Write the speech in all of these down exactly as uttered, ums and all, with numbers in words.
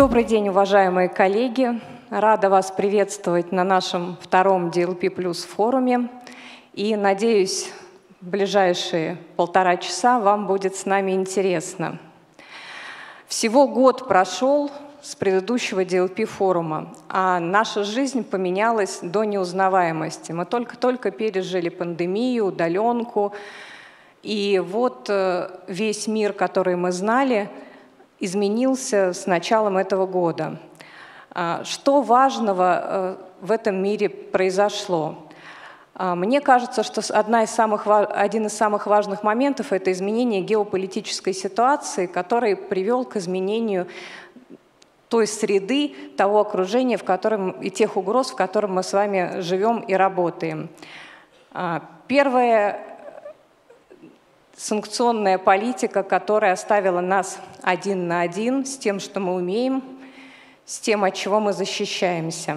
Добрый день, уважаемые коллеги. Рада вас приветствовать на нашем втором ди эл пи плюс форуме. И, надеюсь, в ближайшие полтора часа вам будет с нами интересно. Всего год прошел с предыдущего ди эл пи форума, а наша жизнь поменялась до неузнаваемости. Мы только-только пережили пандемию, удаленку, и вот весь мир, который мы знали, изменился с началом этого года. Что важного в этом мире произошло? Мне кажется, что одна из самых, один из самых важных моментов – это изменение геополитической ситуации, который привел к изменению той среды, того окружения, в котором, и тех угроз, в котором мы с вами живем и работаем. Первое – санкционная политика, которая оставила нас один на один с тем, что мы умеем, с тем, от чего мы защищаемся.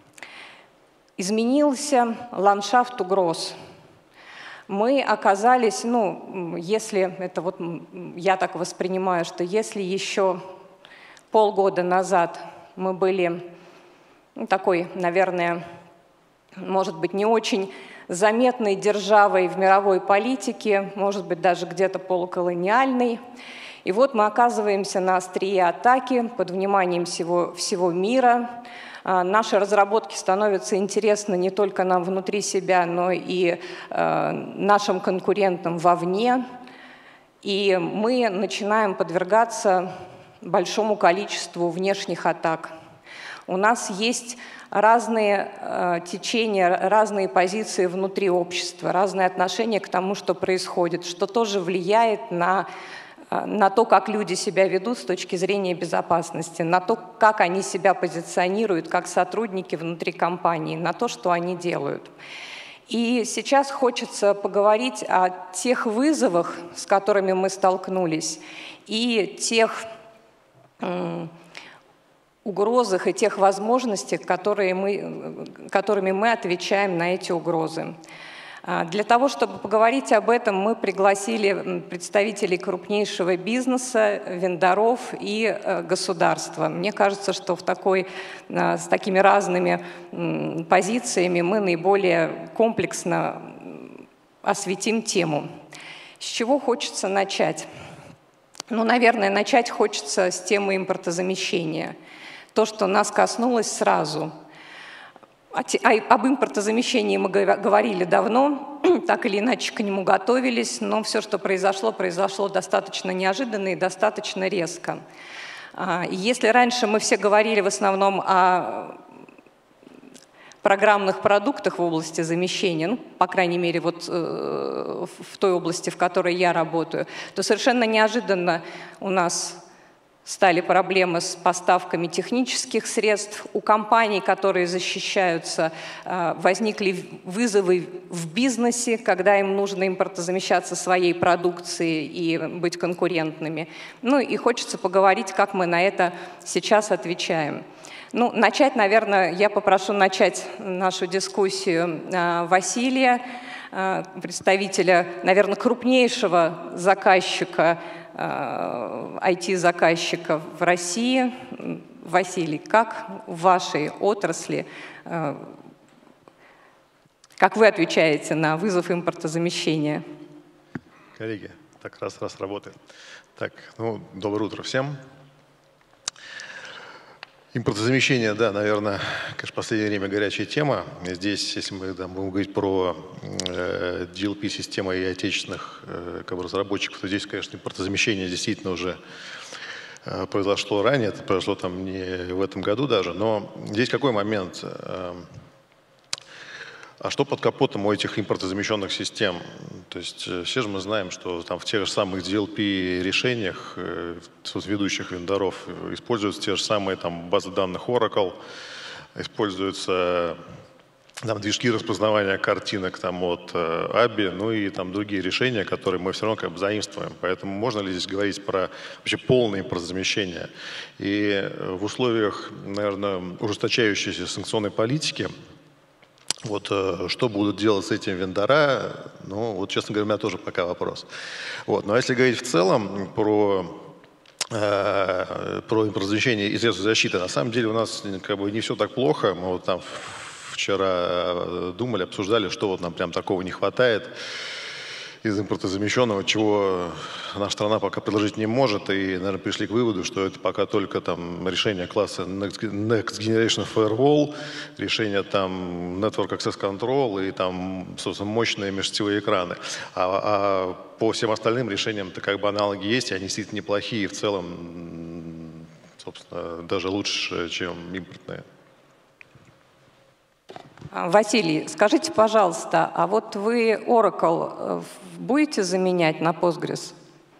Изменился ландшафт угроз. Мы оказались, ну, если это вот я так воспринимаю, что если еще полгода назад мы были ну, такой, наверное, может быть, не очень заметной державой в мировой политике, может быть, даже где-то полуколониальной. И вот мы оказываемся на острие атаки под вниманием всего, всего мира. Наши разработки становятся интересны не только нам внутри себя, но и э, нашим конкурентам вовне. И мы начинаем подвергаться большому количеству внешних атак. У нас есть разные э, течения, разные позиции внутри общества, разные отношения к тому, что происходит, что тоже влияет на, э, на то, как люди себя ведут с точки зрения безопасности, на то, как они себя позиционируют как сотрудники внутри компании, на то, что они делают. И сейчас хочется поговорить о тех вызовах, с которыми мы столкнулись, и тех э, угрозах и тех возможностях, которые мы, которыми мы отвечаем на эти угрозы. Для того, чтобы поговорить об этом, мы пригласили представителей крупнейшего бизнеса, вендоров и государства. Мне кажется, что в такой, с такими разными позициями мы наиболее комплексно осветим тему. С чего хочется начать? Ну, наверное, начать хочется с темы импортозамещения. То, что нас коснулось сразу. Об импортозамещении мы говорили давно, так или иначе к нему готовились, но все, что произошло, произошло достаточно неожиданно и достаточно резко. Если раньше мы все говорили в основном о программных продуктах в области замещения, ну, по крайней мере, вот э, в той области, в которой я работаю, то совершенно неожиданно у нас стали проблемы с поставками технических средств. У компаний, которые защищаются, возникли вызовы в бизнесе, когда им нужно импортозамещаться своей продукцией и быть конкурентными. Ну и хочется поговорить, как мы на это сейчас отвечаем. Ну, начать, наверное, я попрошу начать нашу дискуссию Василия, представителя, наверное, крупнейшего заказчика ай ти-заказчиков в России. Василий, как в вашей отрасли, как вы отвечаете на вызов импортозамещения? Коллеги, так раз-раз работает. Так, ну, доброе утро всем. Импортозамещение, да, наверное, конечно, в последнее время горячая тема. Здесь, если мы да, будем говорить про э, ди эл пи-системы и отечественных э, как бы, разработчиков, то здесь, конечно, импортозамещение действительно уже э, произошло ранее, это произошло там не в этом году даже, но здесь какой момент? Э, а что под капотом у этих импортозамещенных систем? То есть все же мы знаем, что там в тех же самых ди эл пи-решениях э, ведущих вендоров используются те же самые там, базы данных Oracle, используются там, движки распознавания картинок там, от э, эй би ай, ну и там, другие решения, которые мы все равно как бы заимствуем. Поэтому можно ли здесь говорить про вообще полное импортозамещение? И в условиях, наверное, ужесточающейся санкционной политики, вот что будут делать с этим вендора, ну вот, честно говоря, у меня тоже пока вопрос. Вот, но если говорить в целом про э, про импортозамещение и средства защиты. На самом деле у нас как бы не все так плохо. Мы вот там вчера думали, обсуждали, что вот нам прям такого не хватает из импортозамещенного, чего наша страна пока предложить не может, и, наверное, пришли к выводу, что это пока только там решение класса Next Generation Firewall, решение там Network Access Control и там, собственно, мощные межсетевые экраны. А, а по всем остальным решениям-то как бы аналоги есть, и они действительно неплохие, в целом, собственно, даже лучше, чем импортные. Василий, скажите, пожалуйста, а вот вы Oracle будете заменять на Postgres?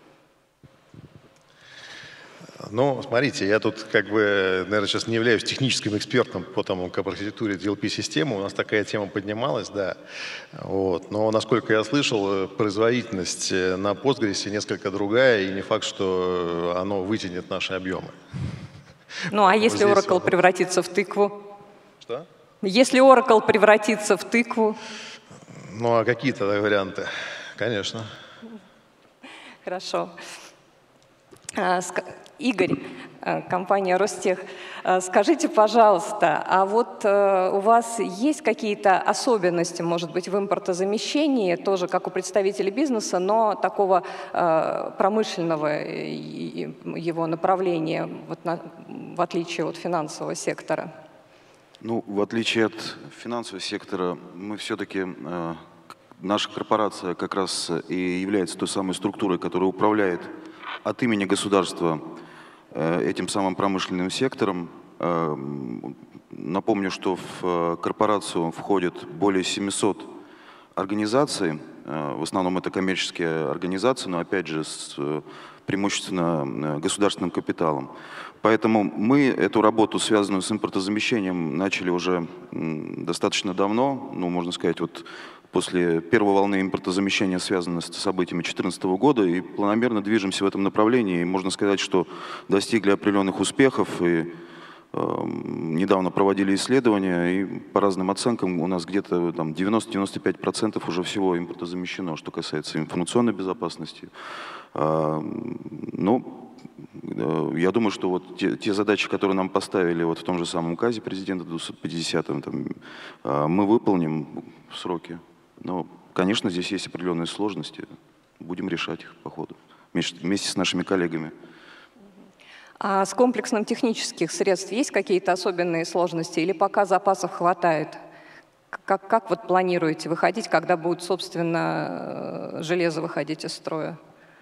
Ну, смотрите, я тут как бы, наверное, сейчас не являюсь техническим экспертом по тому, как архитектуре ди эл пи-системы. У нас такая тема поднималась, да. Вот. Но, насколько я слышал, производительность на Postgres несколько другая, и не факт, что оно вытянет наши объемы. Ну, а если вот Oracle вот... превратится в тыкву? Что? Если Oracle превратится в тыкву? Ну, а какие тогда варианты? Конечно. Хорошо. Игорь, компания Ростех, скажите, пожалуйста, а вот у вас есть какие-то особенности, может быть, в импортозамещении, тоже как у представителей бизнеса, но такого промышленного его направления, вот на, в отличие от финансового сектора? Ну, в отличие от финансового сектора, мы все-таки, э, наша корпорация как раз и является той самой структурой, которая управляет от имени государства э, этим самым промышленным сектором. Э, напомню, что в корпорацию входит более семисот организаций, э, в основном это коммерческие организации, но опять же с э, преимущественно государственным капиталом. Поэтому мы эту работу, связанную с импортозамещением, начали уже достаточно давно, ну, можно сказать, вот после первой волны импортозамещения, связанной с событиями две тысячи четырнадцатого года, и планомерно движемся в этом направлении. И можно сказать, что достигли определенных успехов, и э, недавно проводили исследования, и по разным оценкам у нас где-то там девяносто-девяносто пять процентов уже всего импортозамещено, что касается информационной безопасности. Э, ну, я думаю, что вот те, те задачи, которые нам поставили вот в том же самом указе президента двести пятидесятом, там, мы выполним в сроки. Но, конечно, здесь есть определенные сложности. Будем решать их по ходу вместе с нашими коллегами. А с комплексом технических средств есть какие-то особенные сложности или пока запасов хватает? Как, как вот планируете выходить, когда будет, собственно, железо выходить из строя?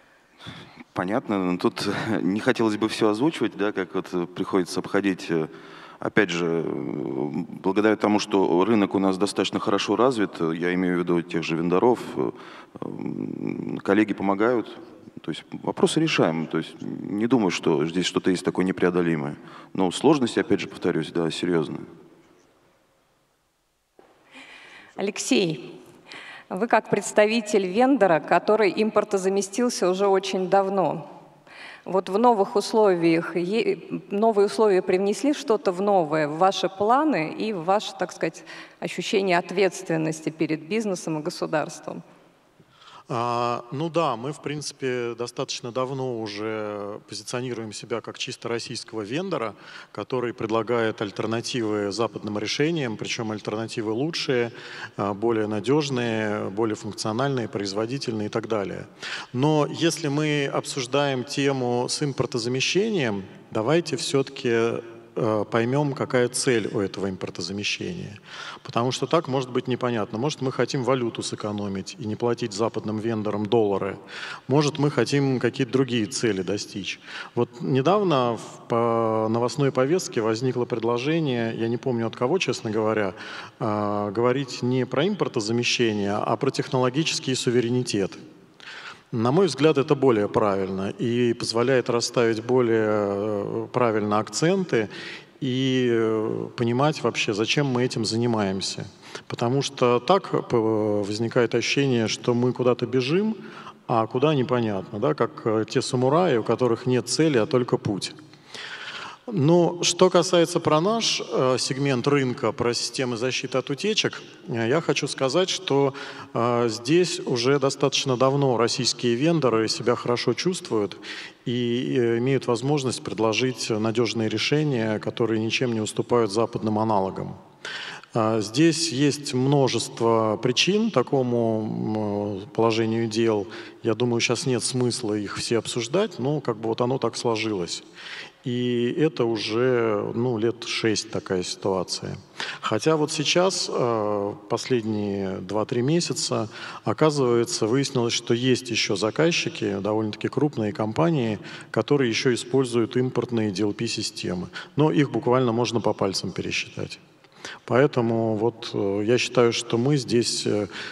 Понятно, тут не хотелось бы все озвучивать, да, как вот приходится обходить. Опять же, благодаря тому, что рынок у нас достаточно хорошо развит, я имею в виду тех же вендоров, коллеги помогают, то есть вопросы решаем, то есть не думаю, что здесь что-то есть такое непреодолимое. Но сложности, опять же, повторюсь, да, серьезные. Алексей. Вы как представитель вендора, который импортозаместился уже очень давно. Вот в новых условиях, новые условия привнесли что-то в новое в ваши планы и в ваше, так сказать, ощущение ответственности перед бизнесом и государством? А, ну да, мы, в принципе, достаточно давно уже позиционируем себя как чисто российского вендора, который предлагает альтернативы западным решениям, причем альтернативы лучшие, более надежные, более функциональные, производительные и так далее. Но если мы обсуждаем тему с импортозамещением, давайте все-таки поймем, какая цель у этого импортозамещения. Потому что так может быть непонятно. Может, мы хотим валюту сэкономить и не платить западным вендорам доллары. Может, мы хотим какие-то другие цели достичь. Вот недавно по новостной повестке возникло предложение, я не помню от кого, честно говоря, говорить не про импортозамещение, а про технологический суверенитет. На мой взгляд, это более правильно и позволяет расставить более правильно акценты и понимать вообще, зачем мы этим занимаемся. Потому что так возникает ощущение, что мы куда-то бежим, а куда непонятно, да? Как те самураи, у которых нет цели, а только путь. Ну, что касается про наш э, сегмент рынка, про системы защиты от утечек, э, я хочу сказать, что э, здесь уже достаточно давно российские вендоры себя хорошо чувствуют и э, имеют возможность предложить надежные решения, которые ничем не уступают западным аналогам. Здесь есть множество причин такому положению дел. Я думаю, сейчас нет смысла их все обсуждать, но как бы вот оно так сложилось. И это уже ну, лет шесть такая ситуация. Хотя вот сейчас, последние два-три месяца, оказывается, выяснилось, что есть еще заказчики, довольно-таки крупные компании, которые еще используют импортные ди эл пи-системы. Но их буквально можно по пальцам пересчитать. Поэтому вот я считаю, что мы здесь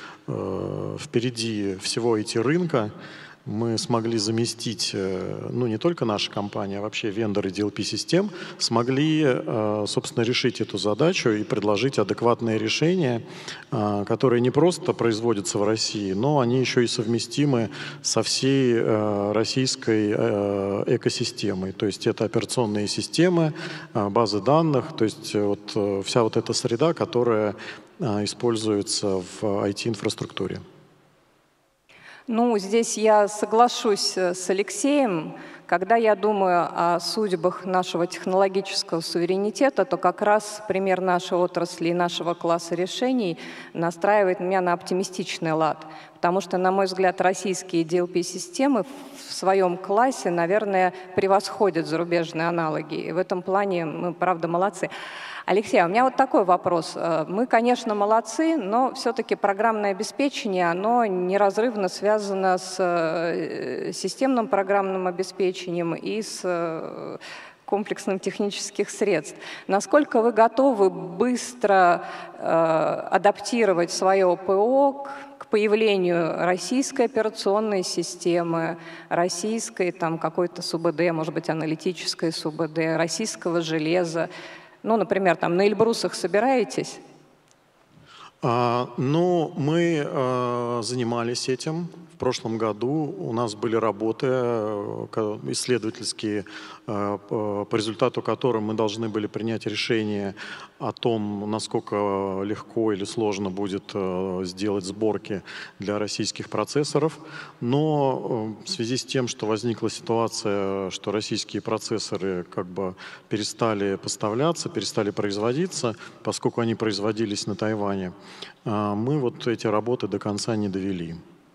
э, впереди всего ай ти-рынка. Мы смогли заместить, ну не только наша компания, а вообще вендоры ди эл пи-систем, смогли, собственно, решить эту задачу и предложить адекватные решения, которые не просто производятся в России, но они еще и совместимы со всей российской экосистемой. То есть это операционные системы, базы данных, то есть вот вся вот эта среда, которая используется в ай ти-инфраструктуре. Ну, здесь я соглашусь с Алексеем. Когда я думаю о судьбах нашего технологического суверенитета, то как раз пример нашей отрасли и нашего класса решений настраивает меня на оптимистичный лад. Потому что, на мой взгляд, российские ди эл пи-системы в своем классе, наверное, превосходят зарубежные аналоги. И в этом плане мы, правда, молодцы. Алексей, у меня вот такой вопрос. Мы, конечно, молодцы, но все-таки программное обеспечение, оно неразрывно связано с системным программным обеспечением и с комплексным технических средств. Насколько вы готовы быстро адаптировать свое ПО к появлению российской операционной системы, российской там какой-то СУБД, может быть, аналитической СУБД, российского железа? Ну, например, там на Эльбрусах собираетесь? А, ну, мы а, занимались этим. В прошлом году у нас были работы исследовательские, по результату которым мы должны были принять решение о том, насколько легко или сложно будет сделать сборки для российских процессоров. Но в связи с тем, что возникла ситуация, что российские процессоры как бы перестали поставляться, перестали производиться, поскольку они производились на Тайване, мы вот эти работы до конца не довели.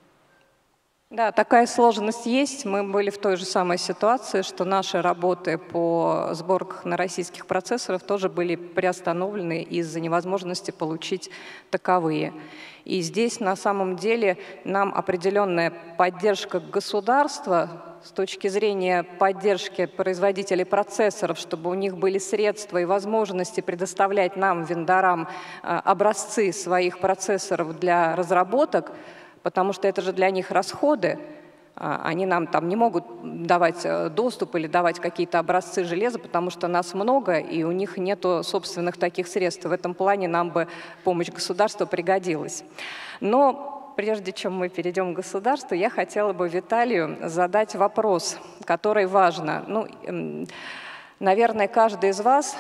Да, такая сложность есть. Мы были в той же самой ситуации, что наши работы по сборках на российских процессорах тоже были приостановлены из-за невозможности получить таковые. И здесь на самом деле нам определенная поддержка государства с точки зрения поддержки производителей процессоров, чтобы у них были средства и возможности предоставлять нам, вендорам, образцы своих процессоров для разработок, потому что это же для них расходы. Они нам там не могут давать доступ или давать какие-то образцы железа, потому что нас много, и у них нет собственных таких средств. В этом плане нам бы помощь государства пригодилась. Но прежде чем мы перейдем к государству, я хотела бы Виталию задать вопрос, который важно. Ну, наверное, каждый из вас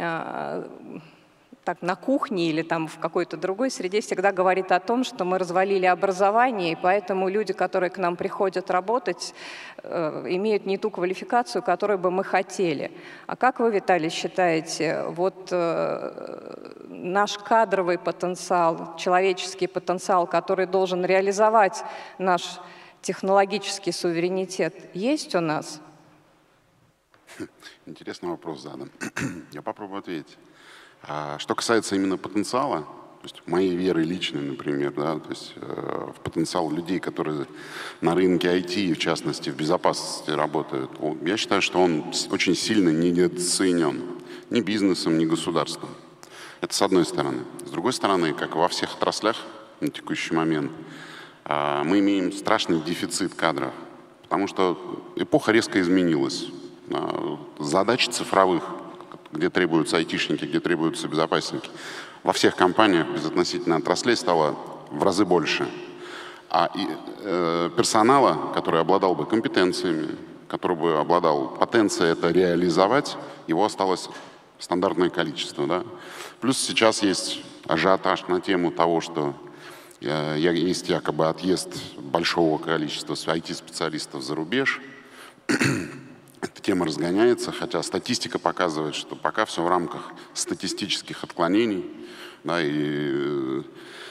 так, на кухне или там в какой-то другой среде всегда говорит о том, что мы развалили образование, и поэтому люди, которые к нам приходят работать, э, имеют не ту квалификацию, которую бы мы хотели. А как вы, Виталий, считаете, вот э, наш кадровый потенциал, человеческий потенциал, который должен реализовать наш технологический суверенитет, есть у нас? Интересный вопрос задан. Я попробую ответить. Что касается именно потенциала, то есть моей веры личной, например, да, то есть э, в потенциал людей, которые на рынке ай ти, в частности, в безопасности работают, я считаю, что он очень сильно недооценен ни бизнесом, ни государством. Это с одной стороны. С другой стороны, как во всех отраслях на текущий момент, э, мы имеем страшный дефицит кадров, потому что эпоха резко изменилась. Э, задачи цифровых, где требуются айтишники, где требуются безопасники, во всех компаниях безотносительно отраслей стало в разы больше. А и, э, персонала, который обладал бы компетенциями, который бы обладал потенцией это реализовать, его осталось стандартное количество. Да? Плюс сейчас есть ажиотаж на тему того, что есть якобы отъезд большого количества ай ти-специалистов за рубеж. Эта тема разгоняется, хотя статистика показывает, что пока все в рамках статистических отклонений. Да, и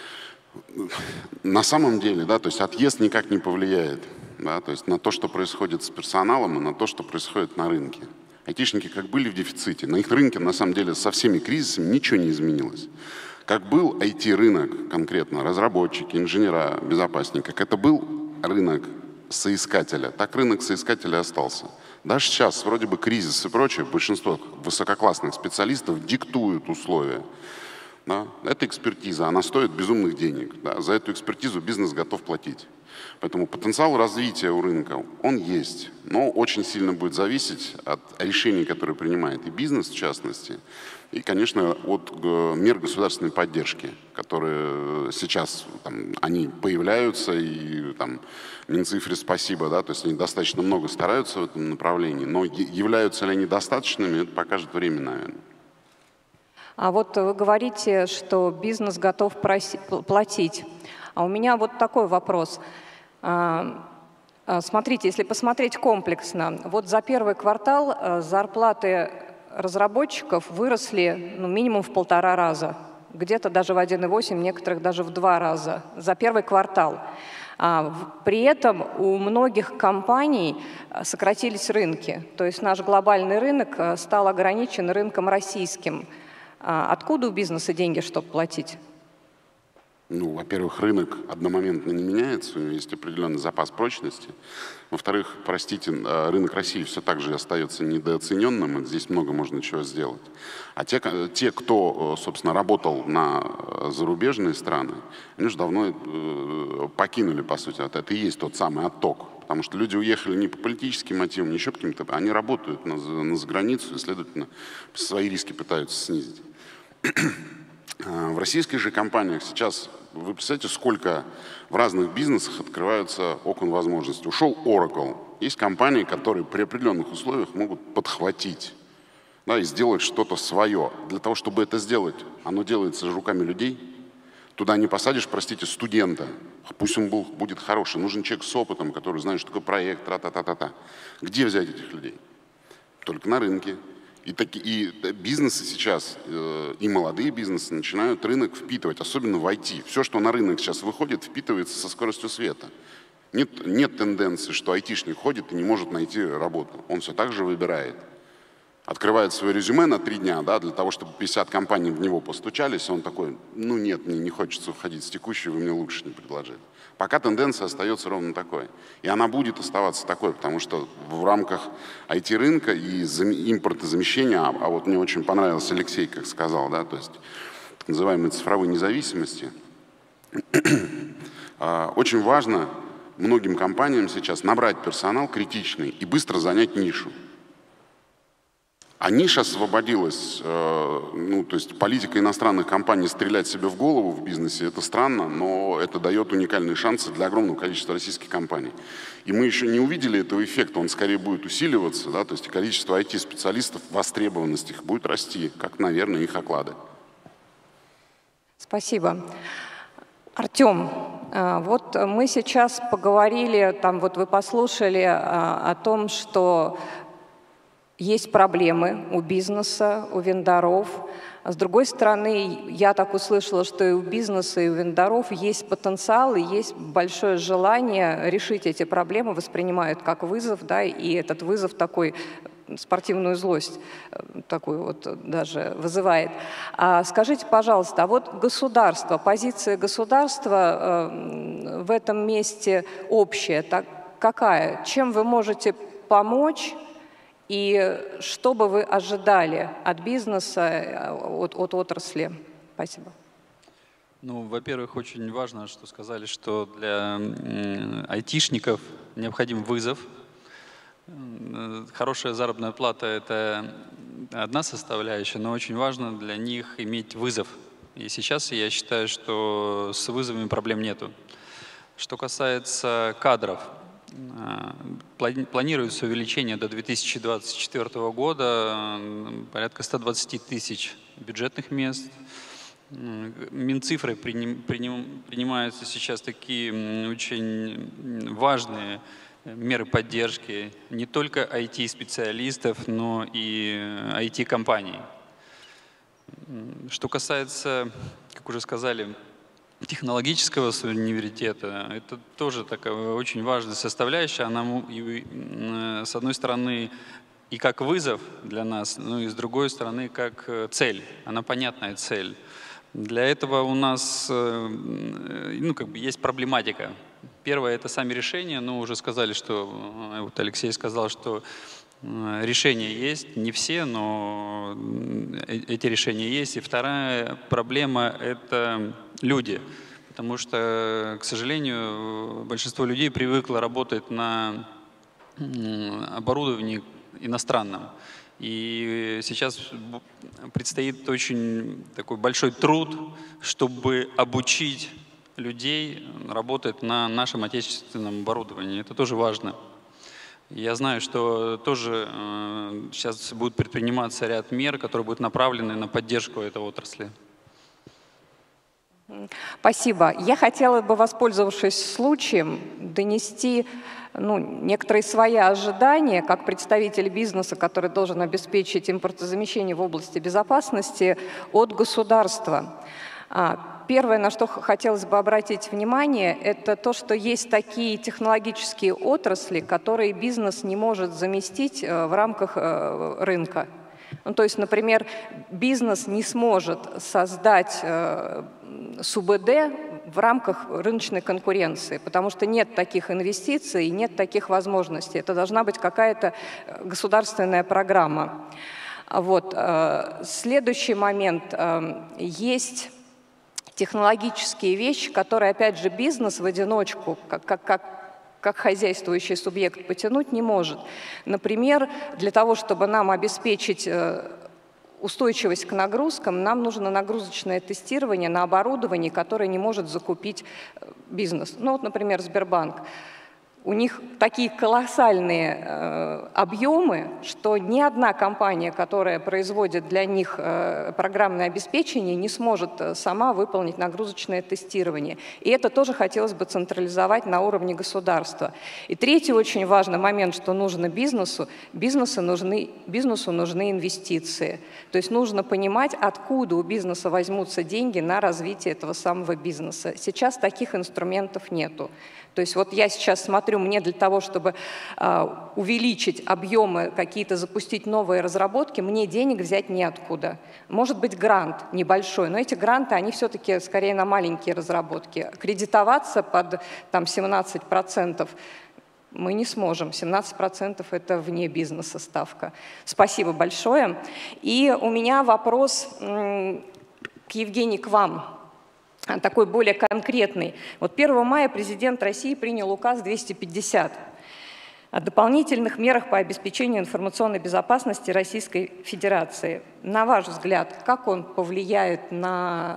на самом деле, да, то есть отъезд никак не повлияет, да, то есть на то, что происходит с персоналом, и на то, что происходит на рынке. Айтишники как были в дефиците, на их рынке на самом деле со всеми кризисами ничего не изменилось. Как был ай ти-рынок конкретно, разработчики, инженера, безопасники, как это был рынок соискателя, так рынок соискателя остался. Даже сейчас вроде бы кризис и прочее, большинство высококлассных специалистов диктуют условия. Да? Это экспертиза, она стоит безумных денег. Да? За эту экспертизу бизнес готов платить. Поэтому потенциал развития у рынка, он есть, но очень сильно будет зависеть от решений, которые принимает и бизнес в частности, и, конечно, от мер государственной поддержки, которые сейчас там, они появляются, и там, Минцифре спасибо, да, то есть они достаточно много стараются в этом направлении, но являются ли они достаточными, это покажет время, наверное. А вот вы говорите, что бизнес готов платить. А у меня вот такой вопрос. Смотрите, если посмотреть комплексно, вот за первый квартал зарплаты разработчиков выросли ну, минимум в полтора раза, где-то даже в один и восемь, некоторых даже в два раза за первый квартал. При этом у многих компаний сократились рынки, то есть наш глобальный рынок стал ограничен рынком российским. Откуда у бизнеса деньги, чтобы платить? Ну, во-первых, рынок одномоментно не меняется, у него есть определенный запас прочности. Во-вторых, простите, рынок России все так же остается недооцененным, и здесь много можно чего сделать. А те, те, кто, собственно, работал на зарубежные страны, они же давно покинули, по сути, вот это и есть тот самый отток. Потому что люди уехали не по политическим мотивам, не еще по каким-то, они работают на, на заграницу и, следовательно, свои риски пытаются снизить. В российских же компаниях сейчас, вы представляете, сколько в разных бизнесах открываются окон возможностей. Ушел Oracle. Есть компании, которые при определенных условиях могут подхватить, да, и сделать что-то свое. Для того, чтобы это сделать, оно делается руками людей. Туда не посадишь, простите, студента. Пусть он был, будет хороший. Нужен человек с опытом, который знает, что такое проект, тра-та-та-та-та. Где взять этих людей? Только на рынке. И, таки, и бизнесы сейчас, э, и молодые бизнесы начинают рынок впитывать, особенно в ай ти. Все, что на рынок сейчас выходит, впитывается со скоростью света. Нет, нет тенденции, что айтишник ходит и не может найти работу. Он все так же выбирает. Открывает свое резюме на три дня, да, для того, чтобы пятьдесят компаний в него постучались, он такой, ну нет, мне не хочется уходить с текущей, вы мне лучше не предложили. Пока тенденция остается ровно такой. И она будет оставаться такой, потому что в рамках ай ти-рынка и импортозамещения, а, а вот мне очень понравился Алексей, как сказал, да, то есть так называемой цифровой независимости, очень важно многим компаниям сейчас набрать персонал критичный и быстро занять нишу. А ниша освободилась, э, ну, то есть политика иностранных компаний стрелять себе в голову в бизнесе, это странно, но это дает уникальные шансы для огромного количества российских компаний. И мы еще не увидели этого эффекта, он скорее будет усиливаться, да, то есть количество ай ти-специалистов, востребованность их будет расти, как, наверное, их оклады. Спасибо. Артем, вот мы сейчас поговорили, там вот вы послушали о том, что есть проблемы у бизнеса, у вендоров. С другой стороны, я так услышала, что и у бизнеса, и у вендоров есть потенциал, и есть большое желание решить эти проблемы, воспринимают как вызов, да, и этот вызов такой, спортивную злость такую вот даже вызывает. А скажите, пожалуйста, а вот государство, позиция государства э, в этом месте общая, так, какая? Чем вы можете помочь? И что бы вы ожидали от бизнеса, от, от отрасли? Спасибо. Ну, во-первых, очень важно, что сказали, что для айтишников необходим вызов. Хорошая заработная плата – это одна составляющая, но очень важно для них иметь вызов. И сейчас я считаю, что с вызовами проблем нету. Что касается кадров, Планируется увеличение до две тысячи двадцать четвёртого года порядка ста двадцати тысяч бюджетных мест. Минцифрой принимаются сейчас такие очень важные меры поддержки не только ай ти-специалистов, но и ай ти-компаний. Что касается, как уже сказали, технологического суверенитета, это тоже такая очень важная составляющая. Она, с одной стороны, и как вызов для нас, но и с другой стороны, как цель. Она понятная цель. Для этого у нас ну, как бы есть проблематика. Первое – это сами решения. Ну, уже сказали, что, вот Алексей сказал, что решения есть, не все, но эти решения есть. И вторая проблема – это люди. Потому что, к сожалению, большинство людей привыкло работать на оборудовании иностранном. И сейчас предстоит очень такой большой труд, чтобы обучить людей работать на нашем отечественном оборудовании. Это тоже важно. Я знаю, что тоже э, сейчас будут предприниматься ряд мер, которые будут направлены на поддержку этой отрасли. Спасибо. Я хотела бы, воспользовавшись случаем, донести ну, некоторые свои ожидания, как представитель бизнеса, который должен обеспечить импортозамещение в области безопасности, от государства. Первое, на что хотелось бы обратить внимание, это то, что есть такие технологические отрасли, которые бизнес не может заместить в рамках рынка. Ну, то есть, например, бизнес не сможет создать СУБД в рамках рыночной конкуренции, потому что нет таких инвестиций и нет таких возможностей. Это должна быть какая-то государственная программа. Вот. Следующий момент. Есть технологические вещи, которые, опять же, бизнес в одиночку, как, как, как, как хозяйствующий субъект, потянуть не может. Например, для того, чтобы нам обеспечить устойчивость к нагрузкам, нам нужно нагрузочное тестирование на оборудовании, которое не может закупить бизнес. Ну вот, например, Сбербанк. У них такие колоссальные э, объемы, что ни одна компания, которая производит для них э, программное обеспечение, не сможет сама выполнить нагрузочное тестирование. И это тоже хотелось бы централизовать на уровне государства. И третий очень важный момент, что нужно бизнесу, бизнесу нужны, бизнесу нужны инвестиции. То есть нужно понимать, откуда у бизнеса возьмутся деньги на развитие этого самого бизнеса. Сейчас таких инструментов нету. То есть вот я сейчас смотрю, мне для того, чтобы э, увеличить объемы, какие-то запустить новые разработки, мне денег взять неоткуда. Может быть, грант небольшой, но эти гранты, они все-таки скорее на маленькие разработки. Кредитоваться под там, семнадцать процентов мы не сможем. семнадцать процентов – это вне бизнеса ставка. Спасибо большое. И у меня вопрос к Евгении, к вам. Такой более конкретный. Вот первого мая президент России принял указ двести пятьдесят о дополнительных мерах по обеспечению информационной безопасности Российской Федерации. На ваш взгляд, как он повлияет на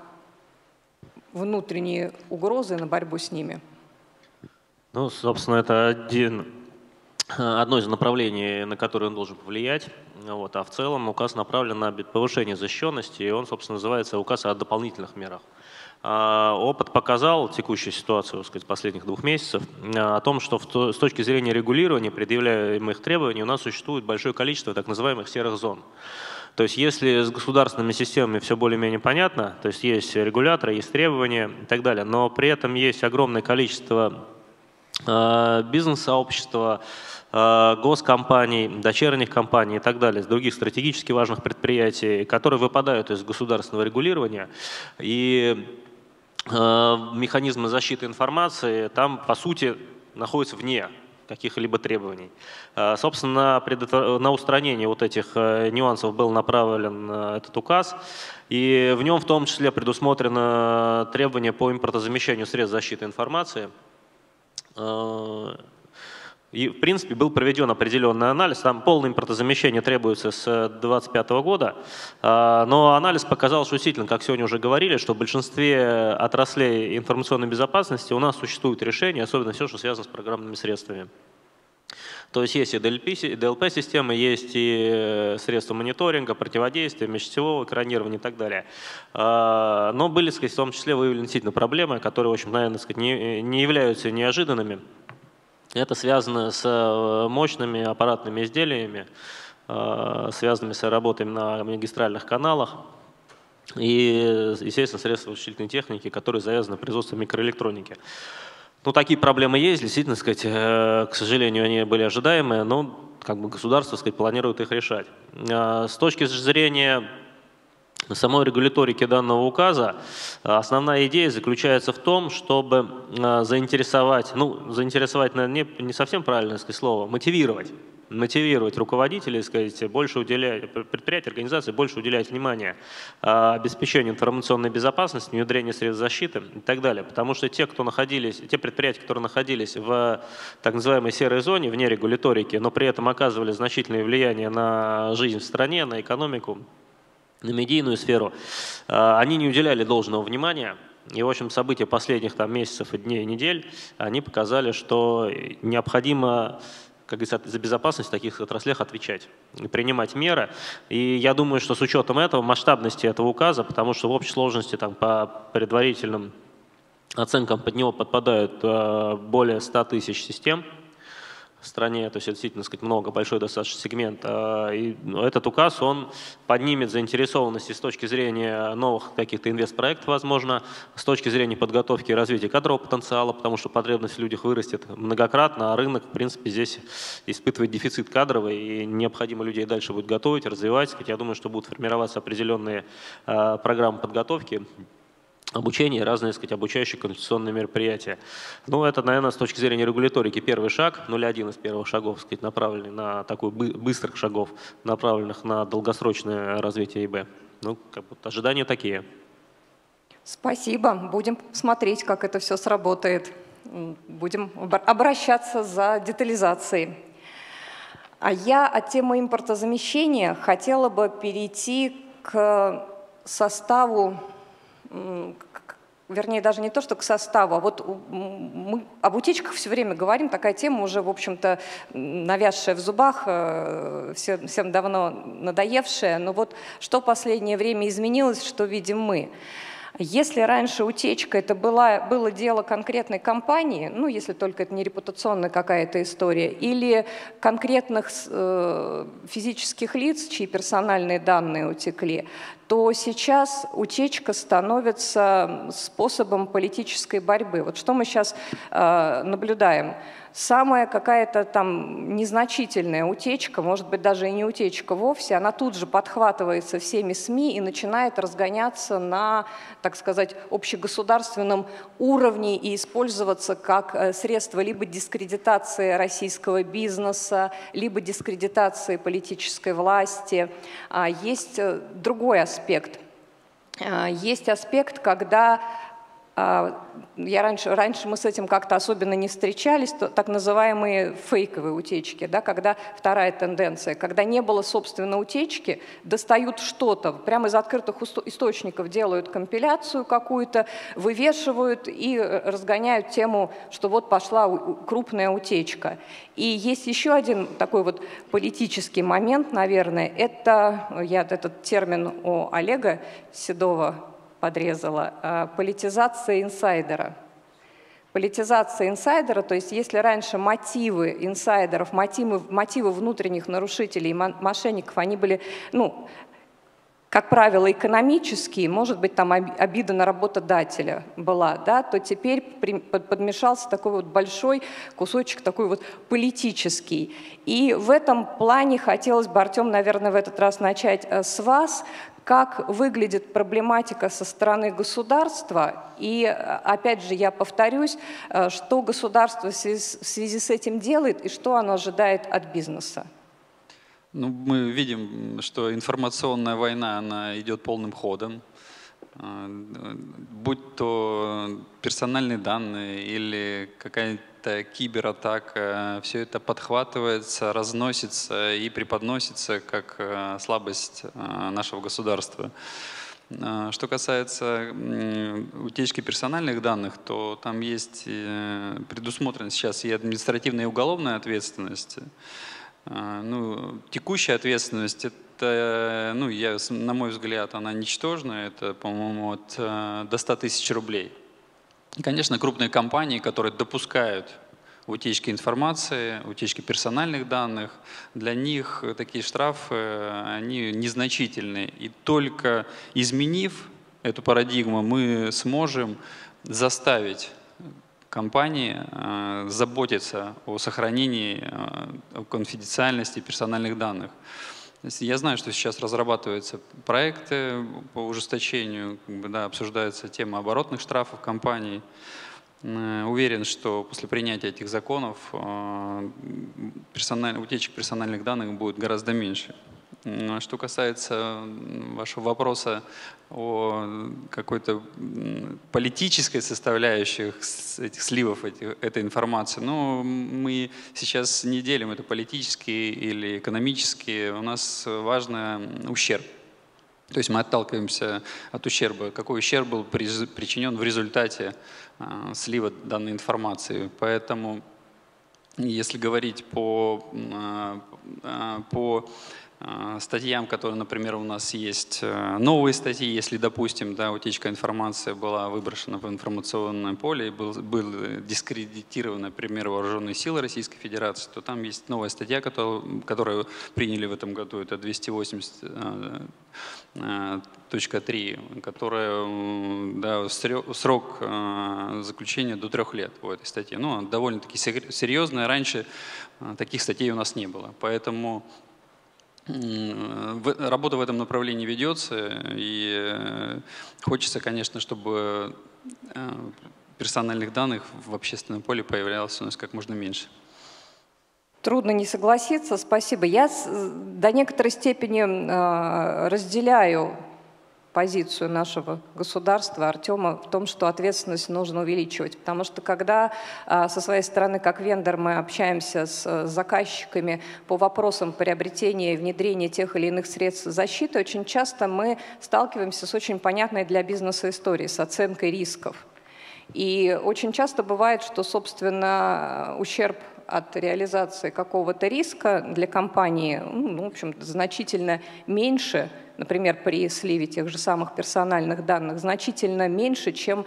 внутренние угрозы, на борьбу с ними? Ну, собственно, это один, одно из направлений, на которое он должен повлиять. Вот. А в целом указ направлен на повышение защищенности, и он, собственно, называется указ о дополнительных мерах. Опыт показал, текущую ситуацию, так сказать, последних двух месяцев, о том, что с точки зрения регулирования предъявляемых требований у нас существует большое количество так называемых серых зон. То есть если с государственными системами все более-менее понятно, то есть есть регуляторы, есть требования и так далее, но при этом есть огромное количество бизнес-сообщества, госкомпаний, дочерних компаний и так далее, с других стратегически важных предприятий, которые выпадают из государственного регулирования. И механизмы защиты информации там, по сути, находятся вне каких-либо требований. Собственно, на, на устранение вот этих нюансов был направлен этот указ, и в нем в том числе предусмотрено требование по импортозамещению средств защиты информации. И, в принципе, был проведен определенный анализ. Там полное импортозамещение требуется с две тысячи двадцать пятого года. Но анализ показал, что действительно, как сегодня уже говорили, что в большинстве отраслей информационной безопасности у нас существуют решения, особенно все, что связано с программными средствами. То есть есть и ди эл пи-системы, есть и средства мониторинга, противодействия, межсетевого экранирования и так далее. Но были, сказать, в том числе выявлены действительно проблемы, которые, в общем, наверное, сказать, не, не являются неожиданными. Это связано с мощными аппаратными изделиями, связанными с работой на магистральных каналах и, естественно, средства вычислительной техники, которые завязаны на производство микроэлектроники. Ну, такие проблемы есть, действительно, сказать, к сожалению, они были ожидаемые, но как бы государство, сказать, планирует их решать. С точки зрения самой регуляторики данного указа, основная идея заключается в том, чтобы заинтересовать, ну, заинтересовать, наверное, не, не совсем правильное, сказать, слово, мотивировать. мотивировать руководителей, сказать, больше уделять, предприятия, организации больше уделять внимание обеспечению информационной безопасности, внедрению средств защиты и так далее. Потому что те, кто находились, те предприятия, которые находились в так называемой серой зоне, вне регуляторики, но при этом оказывали значительное влияние на жизнь в стране, на экономику, на медийную сферу, они не уделяли должного внимания. И, в общем, события последних там, месяцев, и дней, и недель, они показали, что необходимо, как говорится, за безопасность в таких отраслях отвечать, принимать меры. И я думаю, что с учетом этого, масштабности этого указа, потому что в общей сложности там, по предварительным оценкам под него подпадают э, более ста тысяч систем в стране, то есть это действительно, сказать, много, большой достаточно сегмент. И этот указ, он поднимет заинтересованность с точки зрения новых каких-то инвестпроектов, возможно, с точки зрения подготовки и развития кадрового потенциала, потому что потребность в людях вырастет многократно, а рынок, в принципе, здесь испытывает дефицит кадровый, и необходимо людей дальше будет готовить, развивать. Я думаю, что будут формироваться определенные программы подготовки, обучение, разные, так сказать, обучающие консультационные мероприятия. Ну, это, наверное, с точки зрения регуляторики первый шаг, ноль целых один из первых шагов, так сказать, направленный на такой быстрых шагов, направленных на долгосрочное развитие ИБ. Ну, как бы ожидания такие. Спасибо. Будем смотреть, как это все сработает. Будем обращаться за детализацией. А я от темы импортозамещения хотела бы перейти к составу, вернее, даже не то, что к составу, а вот мы об утечках все время говорим, такая тема уже, в общем-то, навязшая в зубах, всем, всем давно надоевшая, но вот что в последнее время изменилось, что видим мы. Если раньше утечка это была, было дело конкретной компании, ну, если только это не репутационная какая-то история, или конкретных э, физических лиц, чьи персональные данные утекли, то сейчас утечка становится способом политической борьбы. Вот что мы сейчас э, наблюдаем? Самая какая-то там незначительная утечка, может быть, даже и не утечка вовсе, она тут же подхватывается всеми СМИ и начинает разгоняться на, так сказать, общегосударственном уровне и использоваться как средство либо дискредитации российского бизнеса, либо дискредитации политической власти. Есть другой аспект. Есть аспект, когда Я раньше, раньше мы с этим как-то особенно не встречались, то, так называемые фейковые утечки, да, когда вторая тенденция, когда не было, собственно, утечки, достают что-то, прямо из открытых источников делают компиляцию какую-то, вывешивают и разгоняют тему, что вот пошла крупная утечка. И есть еще один такой вот политический момент, наверное, это, я этот термин у Олега Седова подрезала, политизация инсайдера. Политизация инсайдера, то есть если раньше мотивы инсайдеров, мотивы, мотивы внутренних нарушителей и мошенников, они были, ну, как правило, экономические, может быть, там обида на работодателя была, да, то теперь подмешался такой вот большой кусочек, такой вот политический. И в этом плане хотелось бы, Артем, наверное, в этот раз начать с вас. Как выглядит проблематика со стороны государства, и, опять же, я повторюсь, что государство в связи с этим делает и что оно ожидает от бизнеса? Ну, мы видим, что информационная война, она идет полным ходом. будь то персональные данные или какая-то кибератака, все это подхватывается, разносится и преподносится как слабость нашего государства. Что касается утечки персональных данных, то там есть предусмотрена сейчас и административная, и уголовная ответственность. Ну, текущая ответственность, это, ну, я, на мой взгляд, она ничтожная, это, по-моему, от до ста тысяч рублей. И, конечно, крупные компании, которые допускают утечки информации, утечки персональных данных, для них такие штрафы, они незначительные. И только изменив эту парадигму, мы сможем заставить компании э, заботиться о сохранении, э, о конфиденциальности персональных данных. Я знаю, что сейчас разрабатываются проекты по ужесточению, как бы, да, обсуждается тема оборотных штрафов компаний. Э, уверен, что после принятия этих законов э, персональ, утечек персональных данных будет гораздо меньше. Что касается вашего вопроса о какой-то политической составляющей этих сливов этих, этой информации, ну, мы сейчас не делим это политические или экономические. У нас важно ущерб. То есть мы отталкиваемся от ущерба. Какой ущерб был причинен в результате слива данной информации. Поэтому, если говорить по, по статьям, которые, например, у нас есть новые статьи, если, допустим, да, утечка информации была выброшена в информационное поле и был, был дискредитирован, например, вооруженные силы Российской Федерации, то там есть новая статья, которую, которую приняли в этом году, это двести восемьдесят точка три, которая, да, срок заключения до трех лет по этой статье. Ну, довольно-таки серьезная, раньше таких статей у нас не было, поэтому работа в этом направлении ведется, и хочется, конечно, чтобы персональных данных в общественном поле появлялось у нас как можно меньше. Трудно не согласиться, спасибо. Я до некоторой степени разделяю позицию нашего государства, Артема, в том, что ответственность нужно увеличивать. Потому что когда со своей стороны, как вендор, мы общаемся с заказчиками по вопросам приобретения и внедрения тех или иных средств защиты, очень часто мы сталкиваемся с очень понятной для бизнеса историей, с оценкой рисков. И очень часто бывает, что, собственно, ущерб от реализации какого-то риска для компании, ну, в общем, значительно меньше, например, при сливе тех же самых персональных данных, значительно меньше, чем,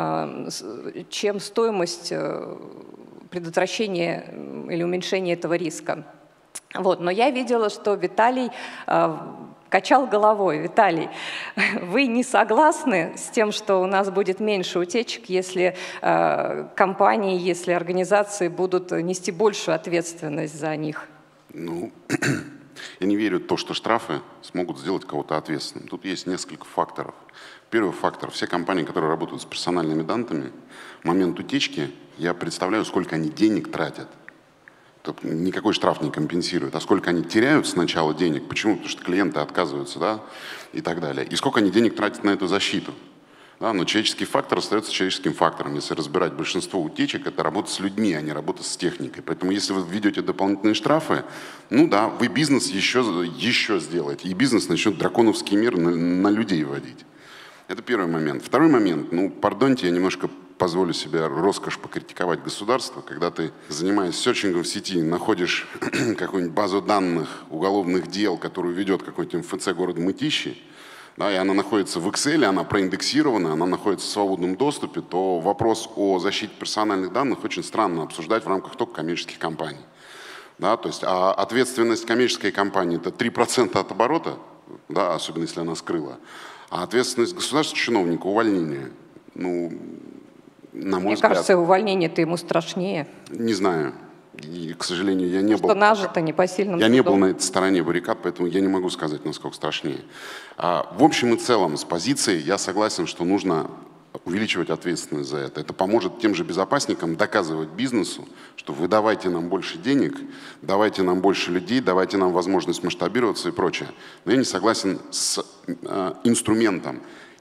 чем стоимость предотвращения или уменьшения этого риска. Вот. Но я видела, что Виталий качал головой. Виталий, вы не согласны с тем, что у нас будет меньше утечек, если э, компании, если организации будут нести большую ответственность за них? Ну, я не верю в то, что штрафы смогут сделать кого-то ответственным. Тут есть несколько факторов. Первый фактор. Все компании, которые работают с персональными данными, в момент утечки я представляю, сколько они денег тратят. Никакой штраф не компенсирует. А сколько они теряют сначала денег, почему? Потому что клиенты отказываются, да, и так далее. И сколько они денег тратят на эту защиту. Да, но человеческий фактор остается человеческим фактором. Если разбирать большинство утечек, это работа с людьми, а не работа с техникой. Поэтому если вы введете дополнительные штрафы, ну да, вы бизнес еще, еще сделаете. И бизнес начнет драконовский мир на, на людей вводить. Это первый момент. Второй момент, ну, пардоньте, я немножко позволю себе роскошь покритиковать государство, когда ты, занимаясь серчингом в сети, находишь какую-нибудь базу данных уголовных дел, которую ведет какой-то эм эф цэ города Мытищи, да, и она находится в Excel, она проиндексирована, она находится в свободном доступе, то вопрос о защите персональных данных очень странно обсуждать в рамках только коммерческих компаний. Да, то есть, а ответственность коммерческой компании – это три процента от оборота, да, особенно если она скрыла, а ответственность государственного чиновника – увольнение. Ну, на мой Мне взгляд, кажется, увольнение-то ему страшнее. Не знаю. И, к сожалению, я не что был... нажито непосильным Я трудом. не был на этой стороне баррикад, поэтому я не могу сказать, насколько страшнее. А, в общем и целом, с позиции я согласен, что нужно увеличивать ответственность за это. Это поможет тем же безопасникам доказывать бизнесу, что вы давайте нам больше денег, давайте нам больше людей, давайте нам возможность масштабироваться и прочее. Но я не согласен с э, инструментом.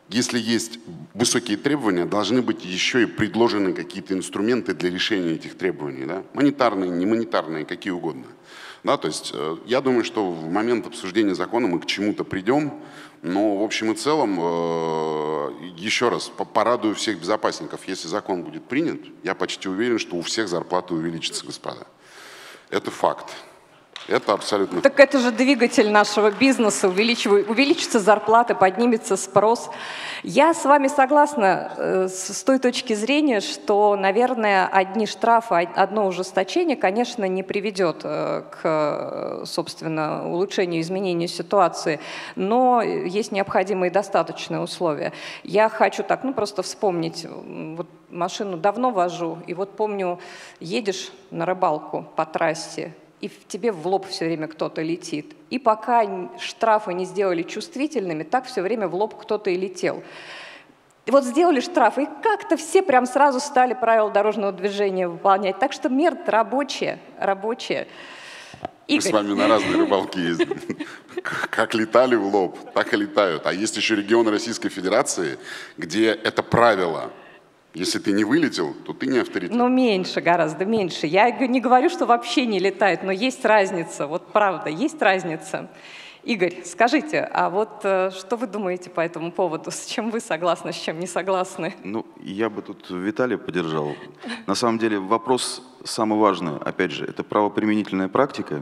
если есть высокие требования, должны быть еще и предложены какие-то инструменты для решения этих требований. Да? Монетарные, не монетарные, какие угодно. Да, то есть э, я думаю, что в момент обсуждения закона мы к чему-то придем, но в общем и целом, э, еще раз, порадую всех безопасников, если закон будет принят, я почти уверен, что у всех зарплаты увеличатся, господа. Это факт. Это абсолютно... Так это же двигатель нашего бизнеса, увеличится зарплата, поднимется спрос. Я с вами согласна э, с, с той точки зрения, что, наверное, одни штрафы, одно ужесточение, конечно, не приведет э, к, собственно, улучшению, изменению ситуации, но есть необходимые и достаточные условия. Я хочу так, ну, просто вспомнить, вот машину давно вожу, и вот помню, едешь на рыбалку по трассе, и в тебе в лоб все время кто-то летит. И пока штрафы не сделали чувствительными, так все время в лоб кто-то и летел. И вот сделали штрафы, и как-то все прям сразу стали правила дорожного движения выполнять. Так что меры рабочие, рабочие. Мы с вами на разные рыбалки ездим. Как летали в лоб, так и летают. А есть еще регионы Российской Федерации, где это правило. Если ты не вылетел, то ты не авторитет. Ну, меньше, гораздо меньше. Я не говорю, что вообще не летает, но есть разница. Вот правда, есть разница. Игорь, скажите, а вот что вы думаете по этому поводу? С чем вы согласны, с чем не согласны? Ну, я бы тут Виталия поддержал. На самом деле вопрос самый важный, опять же, это правоприменительная практика.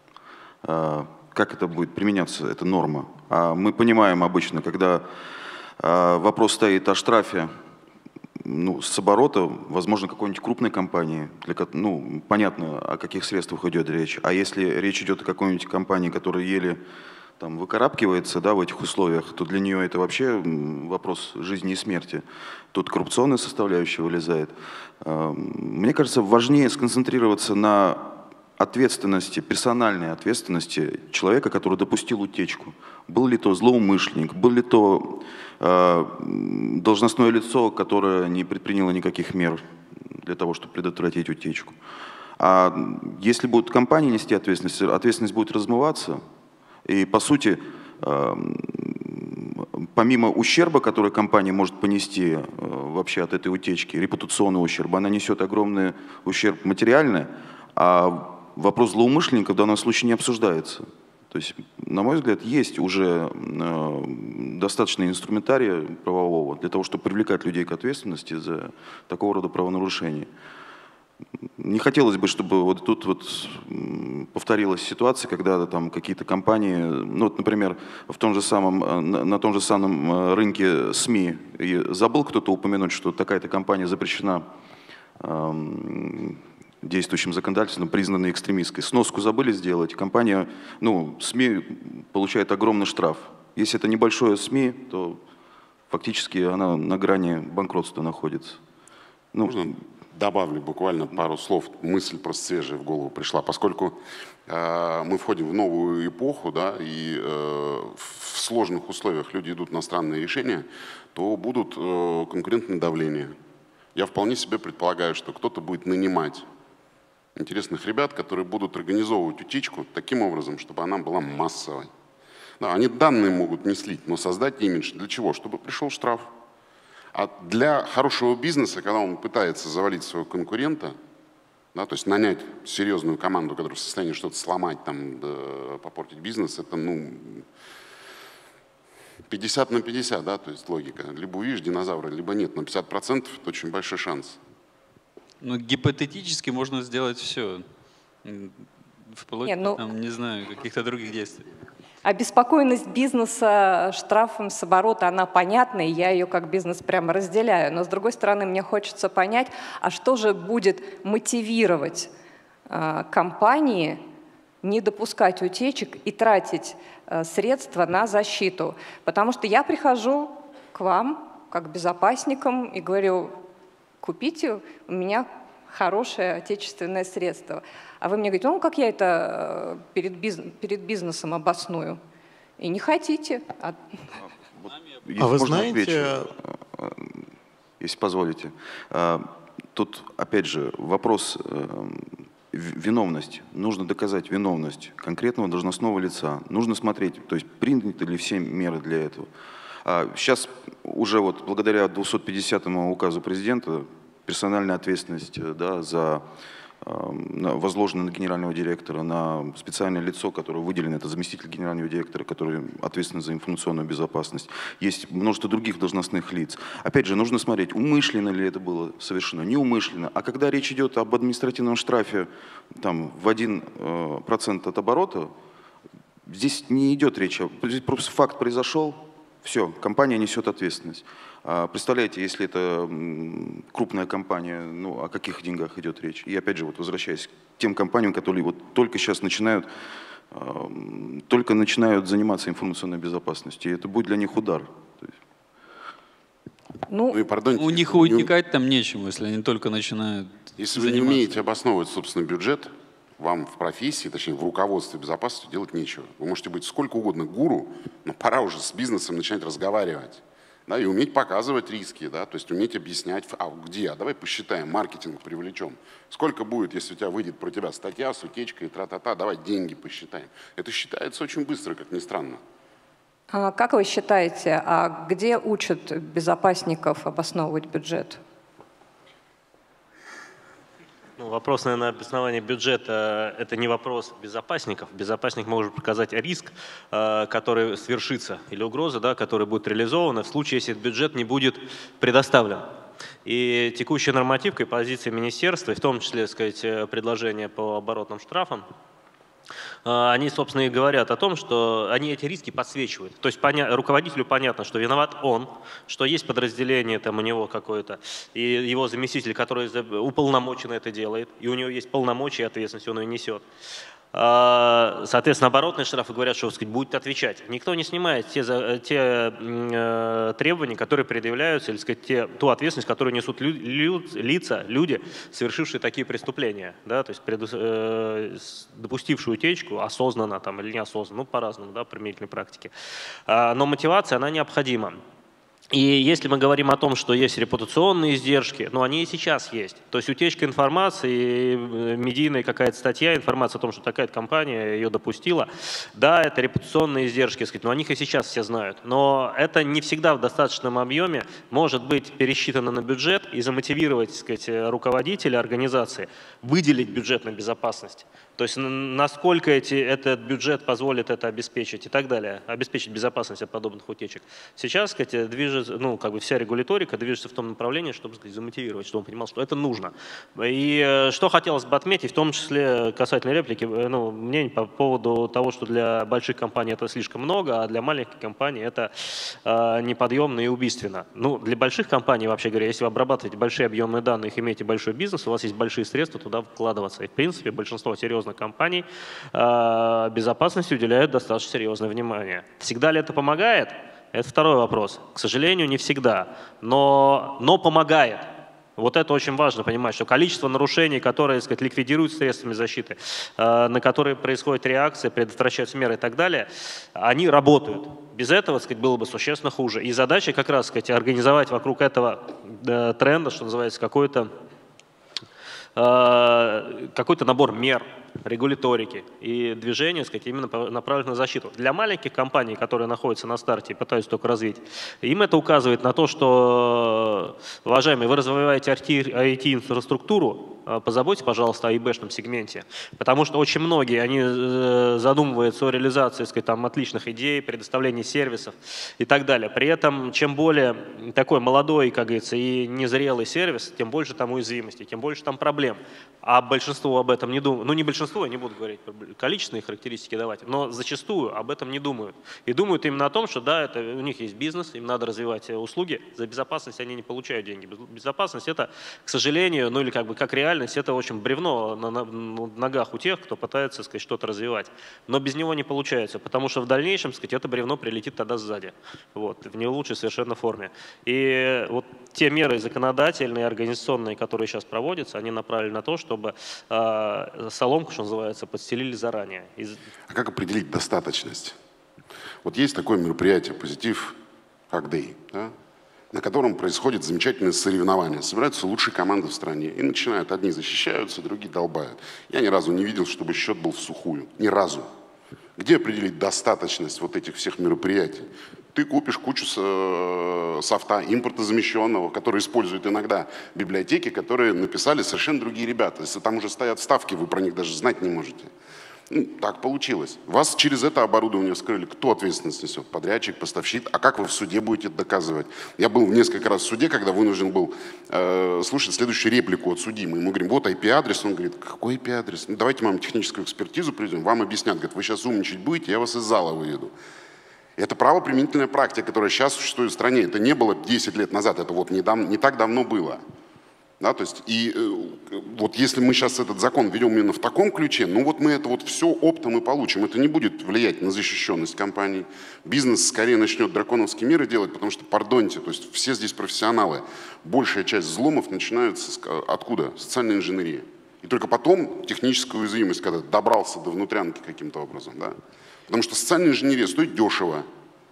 Как это будет применяться, это норма. А мы понимаем обычно, когда вопрос стоит о штрафе, ну, с оборота, возможно, какой-нибудь крупной компании, для, ну, понятно, о каких средствах идет речь. А если речь идет о какой-нибудь компании, которая еле там выкарабкивается, да, в этих условиях, то для нее это вообще вопрос жизни и смерти. Тут коррупционная составляющая вылезает. Мне кажется, важнее сконцентрироваться на ответственности, персональной ответственности человека, который допустил утечку. Был ли то злоумышленник, был ли то э, должностное лицо, которое не предприняло никаких мер для того, чтобы предотвратить утечку. А если будут компании нести ответственность, ответственность будет размываться. И по сути, э, помимо ущерба, который компания может понести э, вообще от этой утечки, репутационный ущерб, она несет огромный ущерб материальный, а вопрос злоумышленника в данном случае не обсуждается. То есть, на мой взгляд, есть уже э, достаточно инструментария правового для того, чтобы привлекать людей к ответственности за такого рода правонарушения. Не хотелось бы, чтобы вот тут вот повторилась ситуация, когда там какие-то компании, ну вот, например, в том же самом, на, на том же самом рынке СМИ, и забыл кто-то упомянуть, что такая-то компания запрещена э, действующим законодательством, признанной экстремистской. Сноску забыли сделать, компания, ну, СМИ получает огромный штраф. Если это небольшое СМИ, то фактически она на грани банкротства находится. Ну, Можно добавлю буквально пару слов, мысль просто свежая в голову пришла, поскольку э, мы входим в новую эпоху, да, и э, в сложных условиях люди идут на странные решения, то будут э, конкурентные давления. Я вполне себе предполагаю, что кто-то будет нанимать интересных ребят, которые будут организовывать утечку таким образом, чтобы она была массовой. Да, они данные могут не слить, но создать имидж. Для чего? Чтобы пришел штраф. А для хорошего бизнеса, когда он пытается завалить своего конкурента, да, то есть нанять серьезную команду, которая в состоянии что-то сломать, там, да, попортить бизнес, это ну, пятьдесят на пятьдесят, да, то есть логика. Либо увидишь динозавра, либо нет. На пятьдесят процентов это очень большой шанс. Ну, гипотетически можно сделать все. Вплоть не, ну, до, там, не знаю, каких-то других действий. Обеспокоенность бизнеса штрафом с оборота, она понятна, и я ее как бизнес прямо разделяю. Но с другой стороны, мне хочется понять, а что же будет мотивировать э, компании не допускать утечек и тратить э, средства на защиту. Потому что я прихожу к вам как безопасникам и говорю: купите у меня хорошее отечественное средство. А вы мне говорите: ну как я это перед, бизнес, перед бизнесом обосную? И не хотите. А, если а вы можно, знаете... отвечу, если позволите. Тут, опять же, вопрос виновности. Нужно доказать виновность конкретного должностного лица. Нужно смотреть, то есть приняты ли все меры для этого. Сейчас уже вот благодаря двухсот пятидесятому указу президента персональная ответственность, да, за возложено на генерального директора, на специальное лицо, которое выделено, это заместитель генерального директора, который ответственен за информационную безопасность. Есть множество других должностных лиц. Опять же, нужно смотреть, умышленно ли это было совершено, неумышленно. А когда речь идет об административном штрафе там, в один процент от оборота, здесь не идет речь, здесь просто факт произошел, все, компания несет ответственность. Представляете, если это крупная компания, ну, о каких деньгах идет речь? И опять же, вот возвращаясь к тем компаниям, которые вот только сейчас начинают, только начинают заниматься информационной безопасностью, и это будет для них удар. Ну, ну и, пардоньте, у них уникать там нечему, если они только начинают Если заниматься. вы не умеете обосновывать собственный бюджет, вам в профессии, точнее в руководстве безопасности делать нечего. Вы можете быть сколько угодно гуру, но пора уже с бизнесом начинать разговаривать. Да, и уметь показывать риски, да, то есть уметь объяснять, а где, а давай посчитаем, маркетинг привлечем. Сколько будет, если у тебя выйдет про тебя статья с утечкой, тра-та-та, давай деньги посчитаем. Это считается очень быстро, как ни странно. А как вы считаете, а где учат безопасников обосновывать бюджет? Ну, вопрос, наверное, обоснования бюджета – это не вопрос безопасников. Безопасник может показать риск, который свершится, или угроза, да, которая будет реализована в случае, если этот бюджет не будет предоставлен. И текущая нормативка и позиция министерства, и в том числе, так сказать, предложения по оборотным штрафам, они, собственно, и говорят о том, что они эти риски подсвечивают. То есть поня- руководителю понятно, что виноват он, что есть подразделение там у него какое-то, и его заместитель, который уполномоченно это делает, и у него есть полномочия и ответственность, он ее несет. Соответственно, оборотные штрафы говорят, что, сказать, будет отвечать. Никто не снимает те, те э, требования, которые предъявляются, или сказать, те, ту ответственность, которую несут лю, лю, лица, люди, совершившие такие преступления, да, то есть преду, э, допустившие утечку осознанно там, или неосознанно, ну, по-разному, да, в применительной практике. А, но мотивация, она необходима. И если мы говорим о том, что есть репутационные издержки, ну они и сейчас есть. То есть утечка информации, медийная какая-то статья, информация о том, что такая-то компания ее допустила, да, это репутационные издержки, сказать, но о них и сейчас все знают. Но это не всегда в достаточном объеме может быть пересчитано на бюджет и замотивировать, сказать, руководителя организации выделить бюджет на безопасность. То есть насколько эти, этот бюджет позволит это обеспечить и так далее, обеспечить безопасность от подобных утечек. Сейчас, сказать, движется, ну, как бы вся регуляторика движется в том направлении, чтобы, сказать, замотивировать, чтобы он понимал, что это нужно. И что хотелось бы отметить, в том числе касательно реплики, ну, мнение по поводу того, что для больших компаний это слишком много, а для маленьких компаний это э, неподъемно и убийственно. Ну, для больших компаний, вообще говоря, если вы обрабатываете большие объемы данных, имеете большой бизнес, у вас есть большие средства туда вкладываться. И, в принципе, большинство серьезных компаний э, безопасности уделяют достаточно серьезное внимание. Всегда ли это помогает? Это второй вопрос. К сожалению, не всегда, но, но помогает. Вот это очень важно понимать, что количество нарушений, которые, так сказать, ликвидируют средствами защиты, э, на которые происходит реакция, предотвращаются меры и так далее, они работают. Без этого, так сказать, было бы существенно хуже. И задача как раз, так сказать, организовать вокруг этого э, тренда, что называется, какой-то э, какой-то набор мер, регуляторики и движения, сказать, именно направлены на защиту. Для маленьких компаний, которые находятся на старте и пытаются только развить, им это указывает на то, что, уважаемые, вы развиваете ай ти-инфраструктуру, позаботьтесь, пожалуйста, о ИБшном сегменте, потому что очень многие, они задумываются о реализации, сказать, там, отличных идей, предоставлении сервисов и так далее. При этом, чем более такой молодой, как говорится, и незрелый сервис, тем больше там уязвимостей, тем больше там проблем. А большинство об этом не думает. Ну, не большинство, я не буду говорить количественные характеристики давать, но зачастую об этом не думают. И думают именно о том, что да, это, у них есть бизнес, им надо развивать услуги, за безопасность они не получают деньги. Безопасность это, к сожалению, ну или как бы как реальность, это очень бревно на, на, на ногах у тех, кто пытается, сказать, что-то развивать. Но без него не получается, потому что в дальнейшем, сказать, это бревно прилетит тогда сзади, вот, в не лучшей совершенно форме. И вот те меры законодательные, организационные, которые сейчас проводятся, они направлены на то, чтобы э, соломку, что называется, подстелили заранее. А как определить достаточность? Вот есть такое мероприятие «Позитив Hack Day», да, на котором происходит замечательное соревнование. Собираются лучшие команды в стране и начинают. Одни защищаются, другие долбают. Я ни разу не видел, чтобы счет был в сухую. Ни разу. Где определить достаточность вот этих всех мероприятий? ты купишь кучу софта импортозамещенного, который используют иногда библиотеки, которые написали совершенно другие ребята. Если там уже стоят вставки, вы про них даже знать не можете. Ну, так получилось. Вас через это оборудование вскрыли. Кто ответственность несет? Подрядчик, поставщик. А как вы в суде будете это доказывать? Я был несколько раз в суде, когда вынужден был э, слушать следующую реплику от судьи. Мы ему говорим, вот ай пи-адрес. Он говорит, какой ай пи-адрес? Ну, давайте мы вам техническую экспертизу приведем. Вам объяснят. Говорит, вы сейчас умничать будете, я вас из зала выведу. Это правоприменительная практика, которая сейчас существует в стране. Это не было десять лет назад. Это вот не, дав, не так давно было. Да, то есть, и э, вот если мы сейчас этот закон ведем именно в таком ключе, ну вот мы это вот все оптом и получим. Это не будет влиять на защищенность компаний. Бизнес скорее начнет драконовские меры делать, потому что, пардоньте, то есть все здесь профессионалы. Большая часть взломов начинается с, откуда? Социальной инженерии. И только потом техническая уязвимость, когда добрался до внутрянки каким-то образом. Да? Потому что социальная инженерия стоит дешево.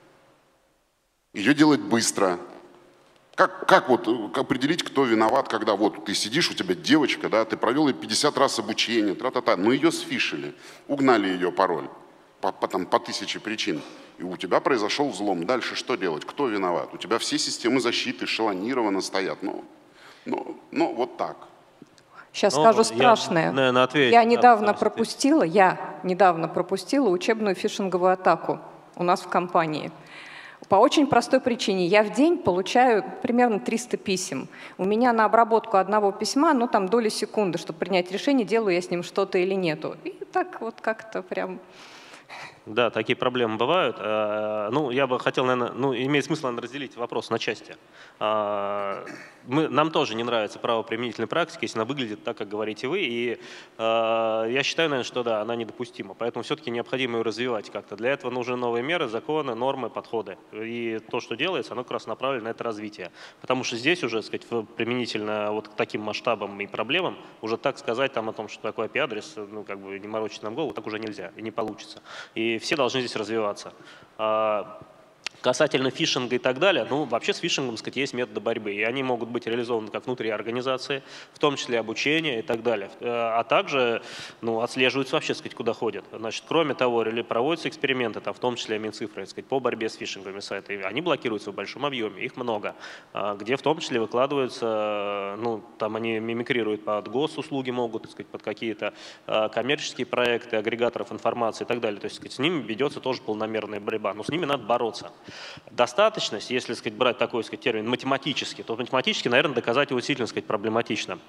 Ее делать быстро. Как, как вот определить, кто виноват, когда вот ты сидишь, у тебя девочка, да, ты провел ей пятьдесят раз обучение, тра-та-та, но ее сфишили, угнали ее пароль по, по, там, по тысяче причин, и у тебя произошел взлом. Дальше что делать? Кто виноват? У тебя все системы защиты эшелонированно стоят. Ну, ну, ну вот так. Сейчас Но скажу я, страшное. наверное, ответить, я недавно да, пропустила, я недавно пропустила учебную фишинговую атаку у нас в компании. По очень простой причине. Я в день получаю примерно триста писем. У меня на обработку одного письма, ну там доли секунды, чтобы принять решение, делаю я с ним что-то или нету. И так вот как-то прям... Да, такие проблемы бывают. Ну, я бы хотел, наверное, ну, имеет смысл, наверное, разделить вопрос на части. Мы, нам тоже не нравится правоприменительная практика, если она выглядит так, как говорите вы, и я считаю, наверное, что да, она недопустима. Поэтому все-таки необходимо ее развивать как-то. Для этого нужны новые меры, законы, нормы, подходы. И то, что делается, оно как раз направлено на это развитие. Потому что здесь уже, так сказать, применительно вот к таким масштабам и проблемам, уже так сказать там о том, что такое ай пи-адрес, ну, как бы не морочить нам голову, так уже нельзя и не получится. И все должны здесь развиваться. Касательно фишинга и так далее, ну, вообще с фишингом, так сказать, есть методы борьбы, и они могут быть реализованы как внутри организации, в том числе обучение и так далее. А также, ну, отслеживаются вообще, так сказать, куда ходят. Значит, кроме того, проводятся эксперименты, там, в том числе Минцифры, так сказать, по борьбе с фишинговыми сайтами. Они блокируются в большом объеме, их много, где в том числе выкладываются, ну, там они мимикрируют под госуслуги, могут, так сказать, под какие-то коммерческие проекты, агрегаторов информации и так далее. То есть, так сказать, с ними ведется тоже полномерная борьба, но с ними надо бороться. Достаточность, если, так сказать, брать такой, так сказать, термин математически, то математически, наверное, доказать его сильно, так сказать, проблематично.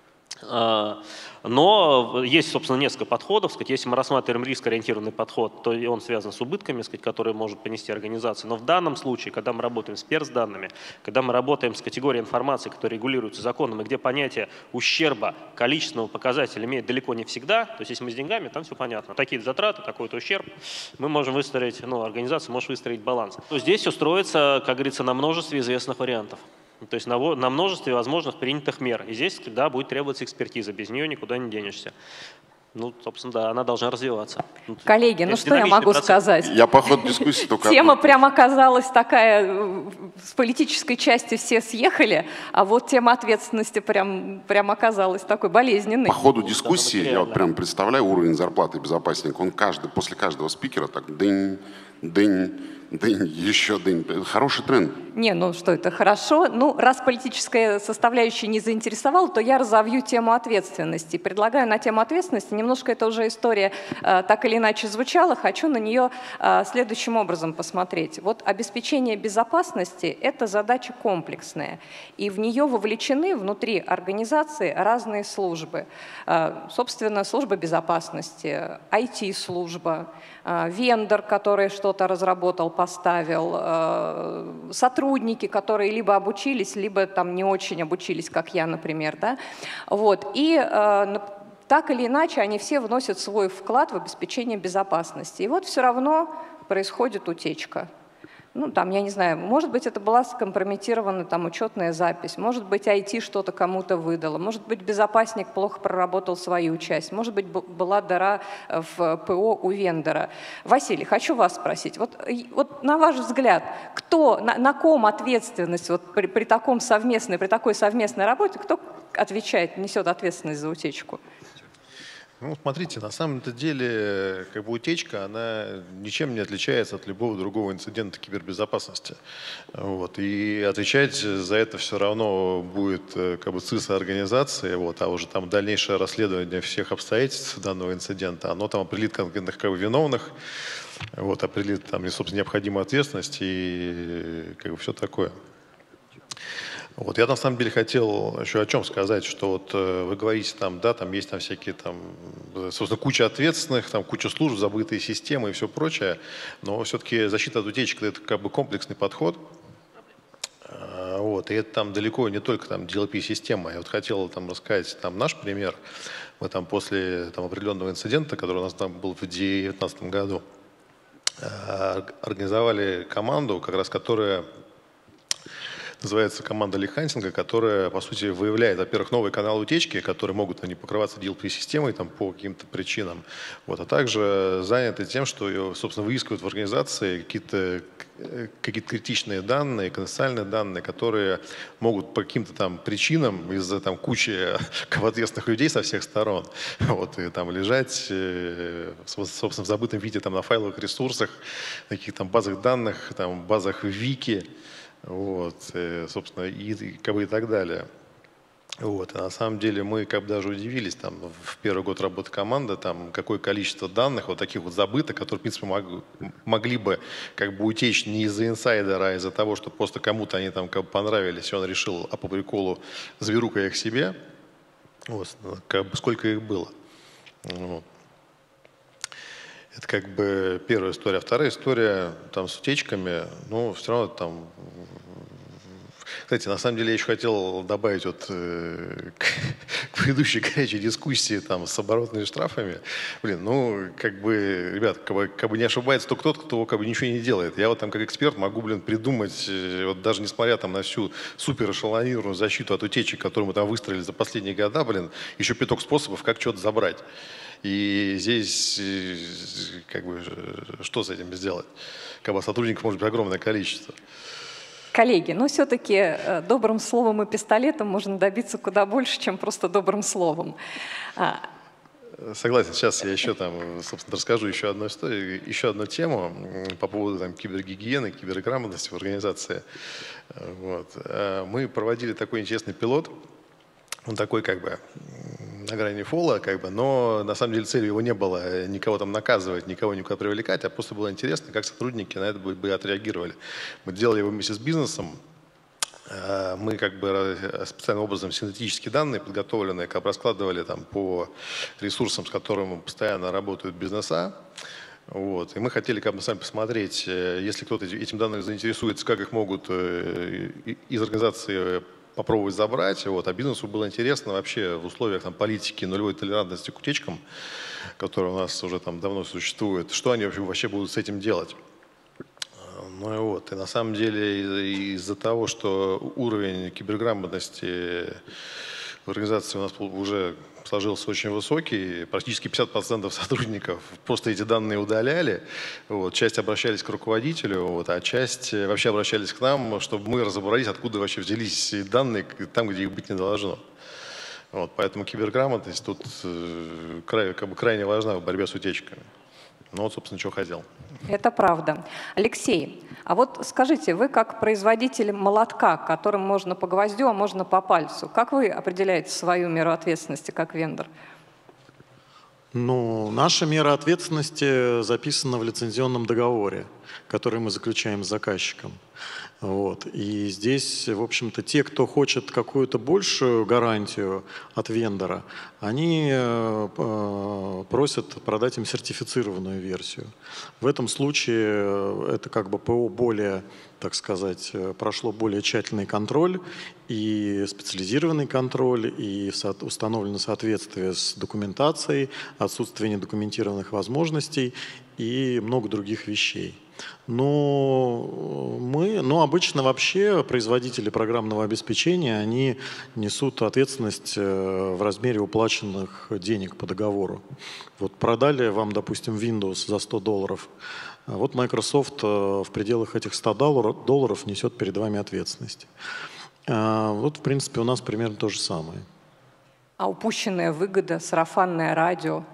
Но есть, собственно, несколько подходов. Если мы рассматриваем рискоориентированный подход, то он связан с убытками, которые может понести организация. Но в данном случае, когда мы работаем с перс-данными, когда мы работаем с категорией информации, которая регулируется законом, и где понятие ущерба количественного показателя имеет далеко не всегда, то есть если мы с деньгами, там все понятно. Такие затраты, такой-то ущерб, мы можем выстроить, ну, организация может выстроить баланс. То здесь все строится, как говорится, на множестве известных вариантов. То есть на, на множестве возможных принятых мер. И здесь, да, будет требоваться экспертиза, без нее никуда не денешься. Ну, собственно, да, она должна развиваться. Коллеги, ну что я могу процесс. сказать? Я по ходу дискуссии только... Тема прям оказалась такая, с политической части все съехали, а вот тема ответственности прям, прям оказалась такой болезненной. По ходу дискуссии я вот прям представляю уровень зарплаты безопасника. Он каждый, после каждого спикера так дынь, дынь, дынь, еще дынь. Хороший тренд. Не, ну что это, хорошо. Ну, раз политическая составляющая не заинтересовала, то я разовью тему ответственности. Предлагаю на тему ответственности, немножко это уже история э, так или иначе звучала, хочу на нее э, следующим образом посмотреть. Вот обеспечение безопасности – это задача комплексная, и в нее вовлечены внутри организации разные службы. Э, собственно, служба безопасности, ай ти-служба, э, вендор, который что-то разработал, поставил, э, сотрудники, сотрудники, которые либо обучились, либо там не очень обучились, как я, например. Да? Вот. И э, так или иначе они все вносят свой вклад в обеспечение безопасности. И вот все равно происходит утечка. Ну, там, я не знаю, может быть, это была скомпрометирована там учетная запись, может быть, ай ти что-то кому-то выдало, может быть, безопасник плохо проработал свою часть, может быть, была дыра в ПО у вендора. Василий, хочу вас спросить, вот, вот на ваш взгляд, кто, на, на ком ответственность вот при, при, таком совместной, при такой совместной работе, кто отвечает, несет ответственность за утечку? Ну, смотрите, на самом-то деле, как бы утечка, она ничем не отличается от любого другого инцидента кибербезопасности. Вот. И отвечать за это все равно будет как бы ЦИСа организации, вот, а уже там дальнейшее расследование всех обстоятельств данного инцидента, оно там определит конкретных как бы виновных, вот, определит там, собственно, необходимую ответственность и как бы все такое. Вот я на самом деле хотел еще о чем сказать, что вот э, вы говорите там, да, там есть там всякие там, собственно, куча ответственных, там куча служб, забытые системы и все прочее, но все-таки защита от утечек — это как бы комплексный подход. А, вот, и это там далеко не только там ди эл пи-система. Я вот хотел там рассказать там наш пример. Мы там после там, определенного инцидента, который у нас там был в две тысячи девятнадцатом году, э, организовали команду, как раз которая называется команда Лихантинга, которая, по сути, выявляет, во-первых, новые каналы утечки, которые могут они покрываться ди эл пи-системой там, по каким-то причинам, вот, а также заняты тем, что, собственно, выискивают в организации какие-то какие-то критичные данные, конфиденциальные данные, которые могут по каким-то там причинам из-за там кучи ответственных людей со всех сторон вот, и, там, лежать, собственно, в забытом виде там, на файловых ресурсах, на каких-то там базах данных, там, базах вики, вот, и, собственно, и, и, как бы и так далее. Вот, и на самом деле мы как бы даже удивились, там, в первый год работы команды, там, какое количество данных вот таких вот забытых, которые, в принципе, мог, могли бы как бы утечь не из-за инсайдера, а из-за того, что просто кому-то они там как бы понравились, и он решил, а по приколу зверука их себе. Вот, как бы сколько их было. Вот. Это как бы первая история. Вторая история там с утечками, ну, все равно там... Кстати, на самом деле я еще хотел добавить вот э, к, к предыдущей горячей дискуссии там с оборотными штрафами. Блин, ну, как бы, ребят, как бы, как бы не ошибается только тот, кто как бы ничего не делает. Я вот там как эксперт могу, блин, придумать, вот даже несмотря там на всю супер эшелонированную защиту от утечек, которую мы там выстроили за последние года, блин, еще пяток способов, как что-то забрать. И здесь, как бы, что с этим сделать? Как бы сотрудников может быть огромное количество. Коллеги, но все-таки добрым словом и пистолетом можно добиться куда больше, чем просто добрым словом. Согласен. Сейчас я еще там, собственно, расскажу еще одну историю, еще одну тему по поводу там, кибергигиены, киберграмотности в организации. Вот. Мы проводили такой интересный пилот. Он такой как бы на грани фола, как бы, но на самом деле целью его не было никого там наказывать, никого никуда привлекать, а просто было интересно, как сотрудники на это бы, бы отреагировали. Мы делали его вместе с бизнесом. Мы как бы специальным образом синтетические данные, подготовленные, как бы раскладывали там по ресурсам, с которыми постоянно работают бизнеса. Вот. И мы хотели как бы сами посмотреть, если кто-то этим данным заинтересуется, как их могут из организации попробовать забрать. Вот. А бизнесу было интересно вообще в условиях там, политики нулевой толерантности к утечкам, которая у нас уже там давно существует, что они вообще, вообще будут с этим делать. Ну и вот. И на самом деле из-за того, что уровень киберграмотности в организации у нас уже сложился очень высокий, практически пятьдесят процентов сотрудников просто эти данные удаляли, вот, часть обращались к руководителю, вот, а часть вообще обращались к нам, чтобы мы разобрались, откуда вообще взялись данные там, где их быть не должно. Вот, поэтому киберграмотность тут э, край, как бы, крайне важна в борьбе с утечками. Ну вот, собственно, что хотел. Это правда. Алексей, а вот скажите, вы как производитель молотка, которым можно по гвоздю, а можно по пальцу, как вы определяете свою меру ответственности как вендор? Ну, наша мера ответственности записана в лицензионном договоре, который мы заключаем с заказчиком. Вот. И здесь, в общем-то, те, кто хочет какую-то большую гарантию от вендора, они э, просят продать им сертифицированную версию. В этом случае это как бы ПО более, так сказать, прошло более тщательный контроль и специализированный контроль, и со- установлено соответствие с документацией, отсутствие недокументированных возможностей и много других вещей. Но мы, ну, обычно вообще производители программного обеспечения, они несут ответственность в размере уплаченных денег по договору. Вот продали вам, допустим, Windows за сто долларов, а вот Microsoft в пределах этих ста долларов несет перед вами ответственность. Вот, в принципе, у нас примерно то же самое. А упущенная выгода, сарафанное радио.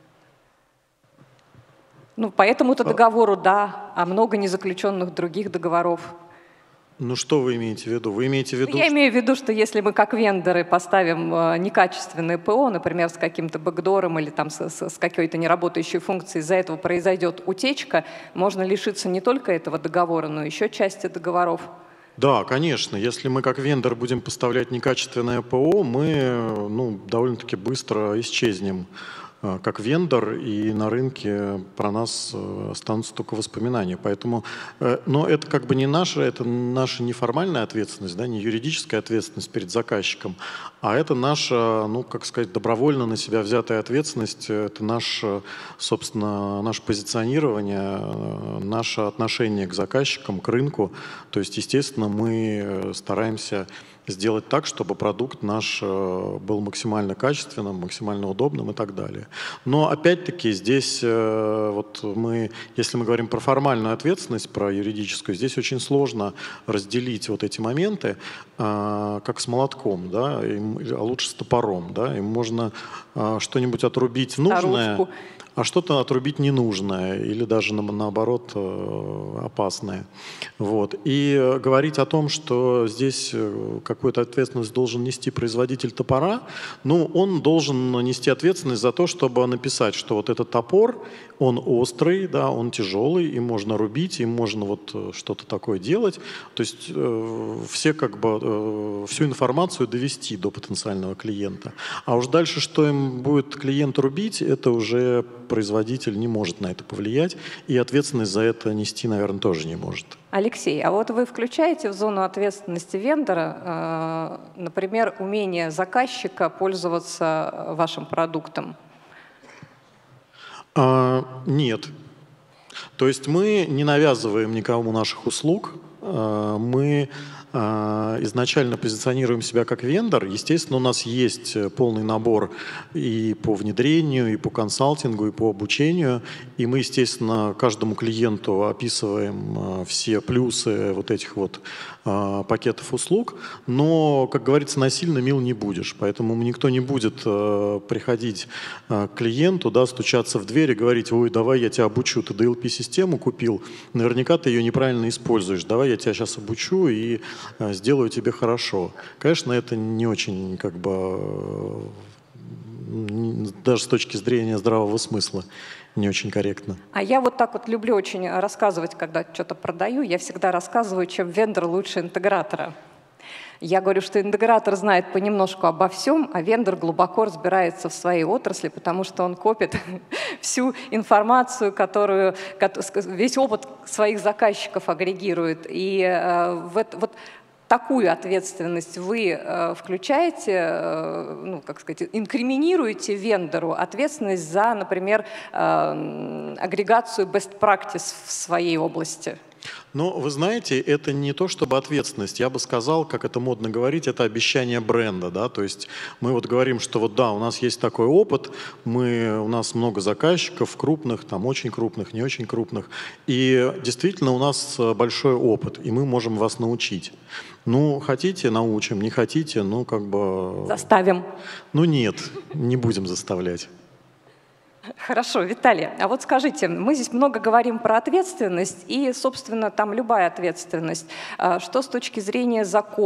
Ну, по этому-то договору да, а много незаключенных других договоров. Ну, что вы имеете в виду? Вы имеете в виду... Я что... имею в виду, что если мы как вендоры поставим некачественное ПО, например, с каким-то бэкдором или там с, с какой-то неработающей функцией, из-за этого произойдет утечка, можно лишиться не только этого договора, но еще части договоров. Да, конечно. Если мы как вендор будем поставлять некачественное ПО, мы ну, довольно-таки быстро исчезнем как вендор, и на рынке про нас останутся только воспоминания. Поэтому, но это как бы не наша, это наша неформальная ответственность, да, не юридическая ответственность перед заказчиком, а это наша, ну, как сказать, добровольно на себя взятая ответственность, это наше, собственно, наше позиционирование, наше отношение к заказчикам, к рынку. То есть, естественно, мы стараемся сделать так, чтобы продукт наш был максимально качественным, максимально удобным и так далее. Но опять-таки здесь вот мы, если мы говорим про формальную ответственность, про юридическую, здесь очень сложно разделить вот эти моменты, как с молотком, да, а лучше с топором, да, им можно что-нибудь отрубить нужное, Старушку. а что-то отрубить ненужное или даже наоборот опасное. Вот. И говорить о том, что здесь какую-то ответственность должен нести производитель топора, ну, он должен нести ответственность за то, чтобы написать, что вот этот топор, он острый, да, он тяжелый, им можно рубить, им можно вот что-то такое делать. То есть э, все как бы э, всю информацию довести до потенциального клиента. А уж дальше, что им будет клиент рубить, это уже производитель не может на это повлиять, и ответственность за это нести, наверное, тоже не может. Алексей, а вот вы включаете в зону ответственности вендора, э, например, умение заказчика пользоваться вашим продуктом? А, нет. То есть мы не навязываем никому наших услуг, а, мы изначально позиционируем себя как вендор. Естественно, у нас есть полный набор и по внедрению, и по консалтингу, и по обучению. И мы, естественно, каждому клиенту описываем все плюсы вот этих вот пакетов услуг. Но, как говорится, насильно мил не будешь. Поэтому никто не будет приходить к клиенту, да, стучаться в дверь и говорить: ой, давай я тебя обучу, ты ди эл пи-систему купил, наверняка ты ее неправильно используешь, давай я тебя сейчас обучу и сделаю тебе хорошо. Конечно, это не очень, как бы, даже с точки зрения здравого смысла, не очень корректно. А я вот так вот люблю очень рассказывать, когда что-то продаю, я всегда рассказываю, чем вендор лучше интегратора. Я говорю, что интегратор знает понемножку обо всем, а вендор глубоко разбирается в своей отрасли, потому что он копит всю информацию, которую, весь опыт своих заказчиков агрегирует. И вот, вот такую ответственность вы э, включаете, э, ну, как сказать, инкриминируете вендору ответственность за, например, э, агрегацию best practice в своей области? Ну, вы знаете, это не то чтобы ответственность. Я бы сказал, как это модно говорить, это обещание бренда. Да? То есть мы вот говорим, что вот да, у нас есть такой опыт, мы, у нас много заказчиков, крупных, там очень крупных, не очень крупных. И действительно у нас большой опыт, и мы можем вас научить. Ну, хотите, научим, не хотите, ну, как бы... Заставим. Ну, нет, не будем заставлять. Хорошо, Виталий, а вот скажите, мы здесь много говорим про ответственность, и, собственно, там любая ответственность. Что с точки зрения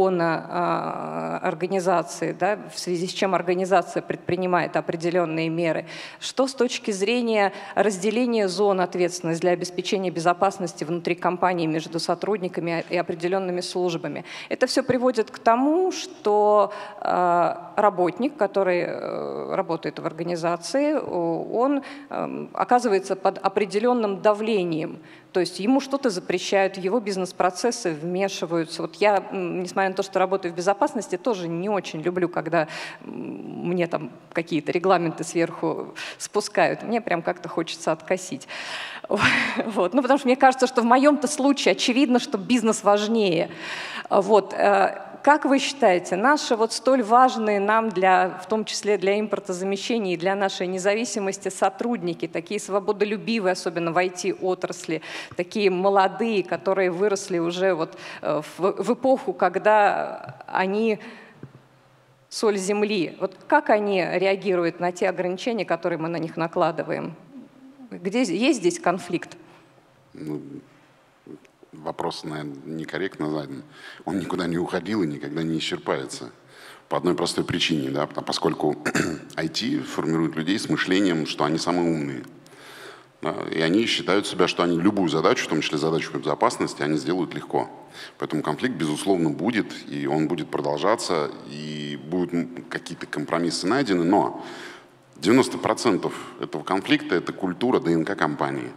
закона организации, да, в связи с чем организация предпринимает определенные меры? Что с точки зрения разделения зон ответственности для обеспечения безопасности внутри компании между сотрудниками и определенными службами? Это все приводит к тому, что работник, который работает в организации, он оказывается под определенным давлением. То есть ему что-то запрещают, его бизнес-процессы вмешиваются. Вот я, несмотря на то, что работаю в безопасности, тоже не очень люблю, когда мне там какие-то регламенты сверху спускают. Мне прям как-то хочется откосить. Вот. Ну, потому что мне кажется, что в моем-то случае очевидно, что бизнес важнее. Вот. Как вы считаете, наши вот столь важные нам, для, в том числе для импортозамещения и для нашей независимости сотрудники, такие свободолюбивые, особенно в ай ти-отрасли, такие молодые, которые выросли уже вот в, в эпоху, когда они соль земли. Вот как они реагируют на те ограничения, которые мы на них накладываем? Где есть здесь конфликт? Ну, вопрос, наверное, некорректно задан. Он никуда не уходил и никогда не исчерпается. По одной простой причине, да, поскольку ай ти формирует людей с мышлением, что они самые умные. Да, и они считают себя, что они любую задачу, в том числе задачу по безопасности, они сделают легко. Поэтому конфликт, безусловно, будет, и он будет продолжаться, и будут какие-то компромиссы найдены, но девяносто процентов этого конфликта – это культура ДНК компании.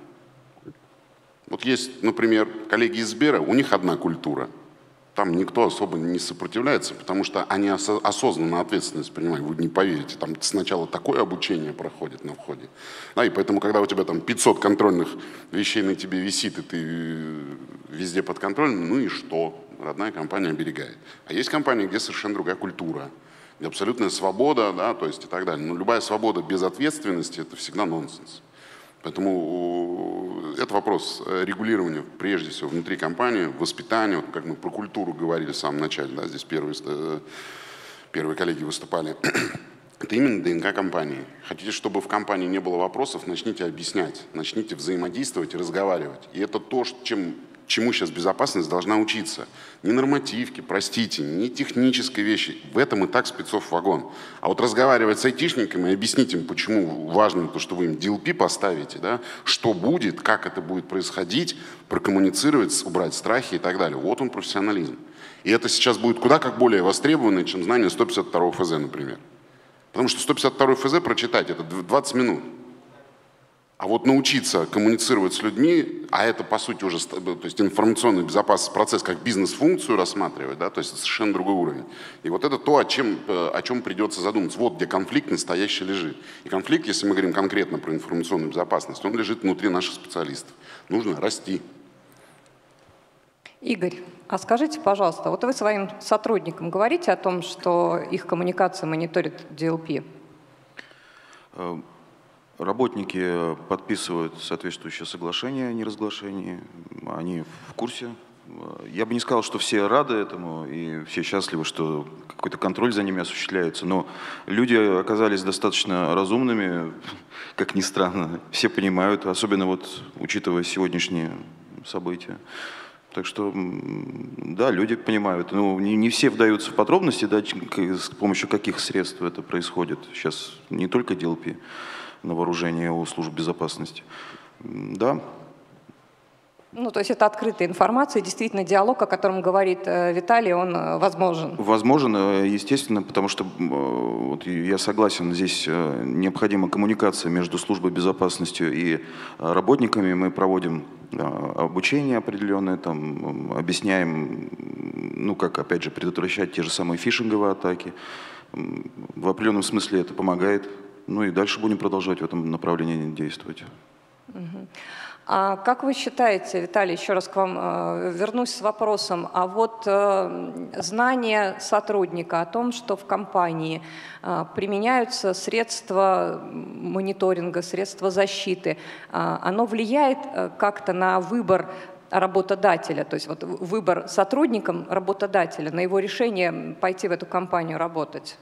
Вот есть, например, коллеги из Сбера, у них одна культура. Там никто особо не сопротивляется, потому что они осо- осознанно ответственность принимают. Вы не поверите, там сначала такое обучение проходит на входе. Да, и поэтому, когда у тебя там пятьсот контрольных вещей на тебе висит, и ты везде под контролем, ну и что? Родная компания оберегает. А есть компании, где совершенно другая культура, где абсолютная свобода, да, то есть и так далее. Но любая свобода без ответственности – это всегда нонсенс. Поэтому это вопрос регулирования, прежде всего, внутри компании, воспитания, вот как мы про культуру говорили в самом начале, да, здесь первые, первые коллеги выступали. Это именно ДНК компании. Хотите, чтобы в компании не было вопросов, начните объяснять, начните взаимодействовать и разговаривать. И это то, чем, чему сейчас безопасность должна учиться. Не нормативки, простите, не технические вещи. В этом и так спецов вагон. А вот разговаривать с айтишниками и объяснить им, почему важно то, что вы им ди эл пи поставите, да, что будет, как это будет происходить, прокоммуницировать, убрать страхи и так далее. Вот он профессионализм. И это сейчас будет куда как более востребовано, чем знание сто пятьдесят второго эф зэ, например. Потому что сто пятьдесят второй эф зэ прочитать – это двадцать минут. А вот научиться коммуницировать с людьми, а это, по сути, уже то есть информационный безопасный процесс как бизнес-функцию рассматривать, да, то есть совершенно другой уровень. И вот это то, о чем, о чем придется задуматься. Вот где конфликт настоящий лежит. И конфликт, если мы говорим конкретно про информационную безопасность, он лежит внутри наших специалистов. Нужно расти. Игорь, а скажите, пожалуйста, вот вы своим сотрудникам говорите о том, что их коммуникация мониторит ди эл пи? Работники подписывают соответствующее соглашение о неразглашении, они в курсе. Я бы не сказал, что все рады этому и все счастливы, что какой-то контроль за ними осуществляется, но люди оказались достаточно разумными, как ни странно, все понимают, особенно вот учитывая сегодняшние события. Так что, да, люди понимают. Ну, не, не все вдаются в подробности, да, с помощью каких средств это происходит. Сейчас не только ди эл пи на вооружение у служб безопасности. Да. Ну, то есть это открытая информация, действительно диалог, о котором говорит Виталий, он возможен. Возможен, естественно, потому что вот, я согласен, здесь необходима коммуникация между службой безопасности и работниками. Мы проводим обучение определенное, там, объясняем, ну, как, опять же, предотвращать те же самые фишинговые атаки. В определенном смысле это помогает. Ну и дальше будем продолжать в этом направлении действовать. Угу. А как вы считаете, Виталий, еще раз к вам э, вернусь с вопросом, а вот э, знание сотрудника о том, что в компании э, применяются средства мониторинга, средства защиты, э, оно влияет э, как-то на выбор работодателя, то есть вот выбор сотрудником работодателя, на его решение пойти в эту компанию работать?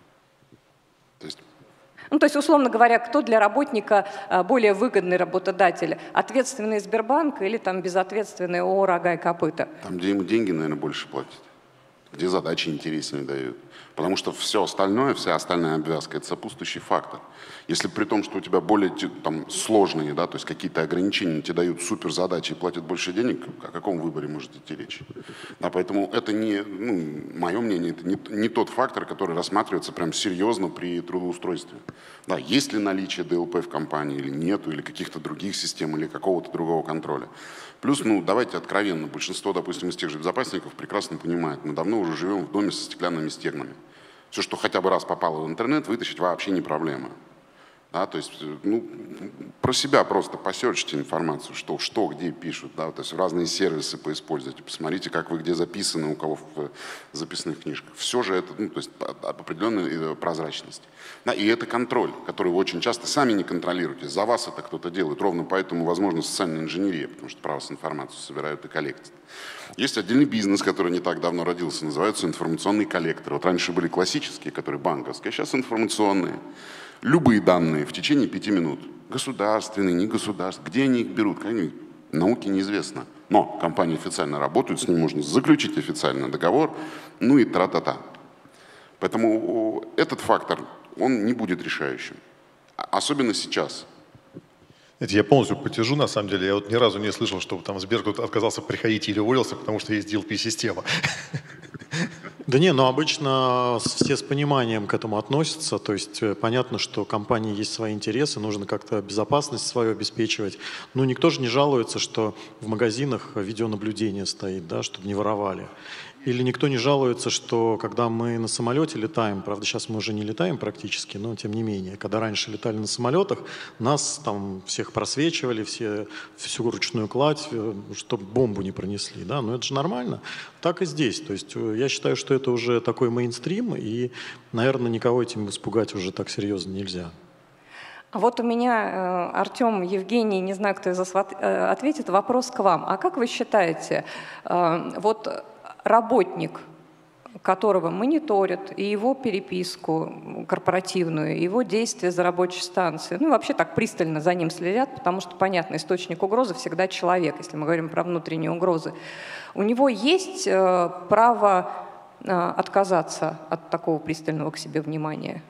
То есть Ну, то есть, условно говоря, кто для работника более выгодный работодатель? Ответственный Сбербанк или там безответственный ООО «Рога и копыта»? Там, где ему деньги, наверное, больше платят, где задачи интереснее дают. Потому что все остальное, вся остальная обвязка – это сопутствующий фактор. Если при том, что у тебя более там, сложные, да, то есть какие-то ограничения тебе дают суперзадачи и платят больше денег, о каком выборе может идти речь? Да, поэтому это не, ну, мое мнение, это не, не тот фактор, который рассматривается прям серьезно при трудоустройстве. Да, есть ли наличие дэ эл пэ в компании или нету, или каких-то других систем, или какого-то другого контроля. Плюс, ну, давайте откровенно, большинство, допустим, из тех же безопасников прекрасно понимает, мы давно уже живем в доме со стеклянными стенами. Все, что хотя бы раз попало в интернет, вытащить вообще не проблема. Да, то есть, ну, про себя просто посерчите информацию, что, что где пишут, да, то есть разные сервисы поиспользуйте, посмотрите, как вы где записаны, у кого в записных книжках. Все же это, ну, то есть определенная прозрачность. Да, и это контроль, который вы очень часто сами не контролируете, за вас это кто-то делает, ровно поэтому возможна социальная инженерия, потому что право с информацию собирают и коллектят. Есть отдельный бизнес, который не так давно родился, называются информационные коллекторы. Вот раньше были классические, которые банковские, а сейчас информационные. Любые данные в течение пяти минут. Государственные, негосударственные. Где они их берут? Как они? Науке неизвестно. Но компании официально работают, с ними можно заключить официальный договор, ну и тра-та-та. Поэтому этот фактор, он не будет решающим. Особенно сейчас. Я полностью подтвержу, на самом деле. Я вот ни разу не слышал, чтобы там Сбер кто-то отказался приходить или уволился, потому что есть ди эл пи-система. Да не, но обычно все с пониманием к этому относятся. То есть понятно, что компании есть свои интересы, нужно как-то безопасность свою обеспечивать. Ну, никто же не жалуется, что в магазинах видеонаблюдение стоит, да, чтобы не воровали. Или никто не жалуется, что когда мы на самолете летаем, правда, сейчас мы уже не летаем практически, но тем не менее, когда раньше летали на самолетах, нас там всех просвечивали, все, всю ручную кладь, чтобы бомбу не пронесли, да, но это же нормально. Так и здесь, то есть я считаю, что это уже такой мейнстрим, и, наверное, никого этим испугать уже так серьезно нельзя. А вот у меня, Артем, Евгений, не знаю, кто из вас ответит, вопрос к вам. А как вы считаете, вот работник, которого мониторят, и его переписку корпоративную, его действия за рабочей станцией, ну и вообще так пристально за ним следят, потому что, понятно, источник угрозы всегда человек, если мы говорим про внутренние угрозы. У него есть право отказаться от такого пристального к себе внимания?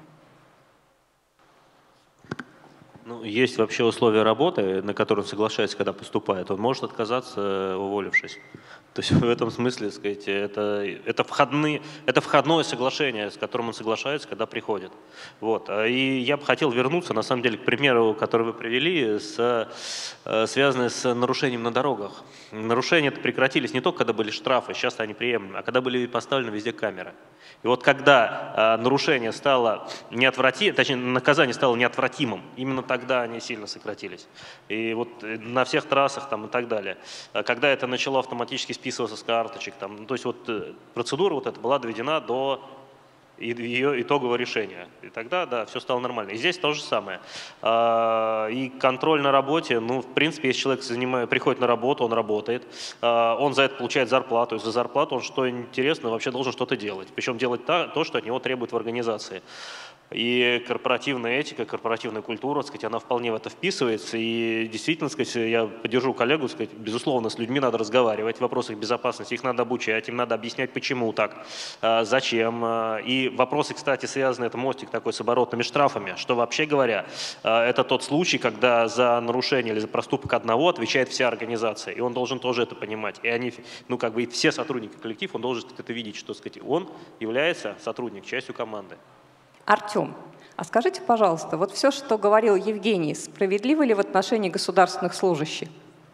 Ну, есть вообще условия работы, на которые он соглашается, когда поступает. Он может отказаться, уволившись. То есть в этом смысле, сказать, это, это, входные, это входное соглашение, с которым он соглашается, когда приходит. Вот. И я бы хотел вернуться, на самом деле, к примеру, который вы привели, с, связанный с нарушением на дорогах. Нарушения прекратились не только, когда были штрафы, сейчас они приемлемы, а когда были поставлены везде камеры. И вот когда э, нарушение стало неотвратимым, точнее, наказание стало неотвратимым, именно тогда они сильно сократились. И вот на всех трассах там, и так далее. Когда это начало автоматически списываться с карточек, там, ну, то есть вот процедура вот эта была доведена до ее итогового решения. И тогда, да, все стало нормально. И здесь то же самое. И контроль на работе, ну, в принципе, если человек занимает, приходит на работу, он работает, он за это получает зарплату, и за зарплату он, что интересно, вообще должен что-то делать. Причем делать то, что от него требует в организации. И корпоративная этика, корпоративная культура, так сказать, она вполне в это вписывается. И действительно, так сказать, я поддержу коллегу, так сказать, безусловно, с людьми надо разговаривать в вопросах безопасности, их надо обучать, им надо объяснять, почему так, зачем. И вопросы, кстати, связаны, это мостик такой с оборотными штрафами, что вообще говоря, это тот случай, когда за нарушение или за проступок одного отвечает вся организация, и он должен тоже это понимать. И они, ну как бы и все сотрудники коллектива, он должен это видеть, что, так сказать, он является сотрудник, частью команды. Артем, а скажите, пожалуйста, вот все, что говорил Евгений, справедливо ли в отношении государственных служащих?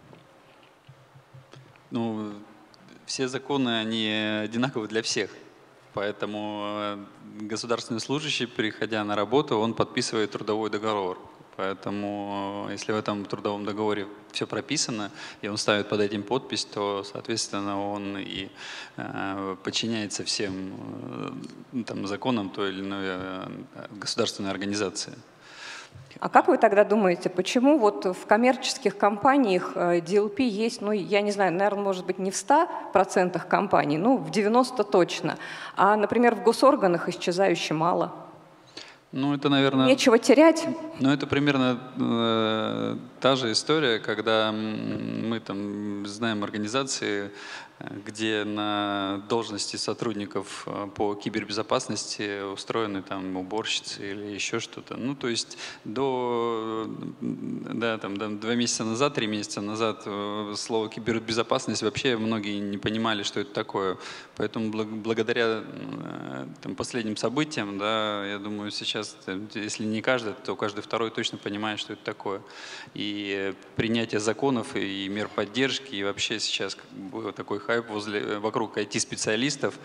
Ну, все законы, они одинаковы для всех. Поэтому государственный служащий, приходя на работу, он подписывает трудовой договор. Поэтому, если в этом трудовом договоре все прописано, и он ставит под этим подпись, то, соответственно, он и э, подчиняется всем э, там, законам той или иной э, государственной организации. А как вы тогда думаете, почему вот в коммерческих компаниях ди эл пи есть, ну, я не знаю, наверное, может быть, не в ста процентах компаний, ну, в девяноста точно, а, например, в госорганах исчезающе мало? Ну, это, наверное... Нечего терять. Ну, это примерно э, та же история, когда мы там знаем организации, где на должности сотрудников по кибербезопасности устроены там уборщицы или еще что-то. Ну, то есть до, да, там, до два месяца назад, три месяца назад слово кибербезопасность вообще многие не понимали, что это такое. Поэтому благодаря там, последним событиям, да, я думаю, сейчас, если не каждый, то каждый второй точно понимает, что это такое. И принятие законов и мер поддержки, и вообще сейчас как бы такой хайп возле, вокруг ай ти-специалистов,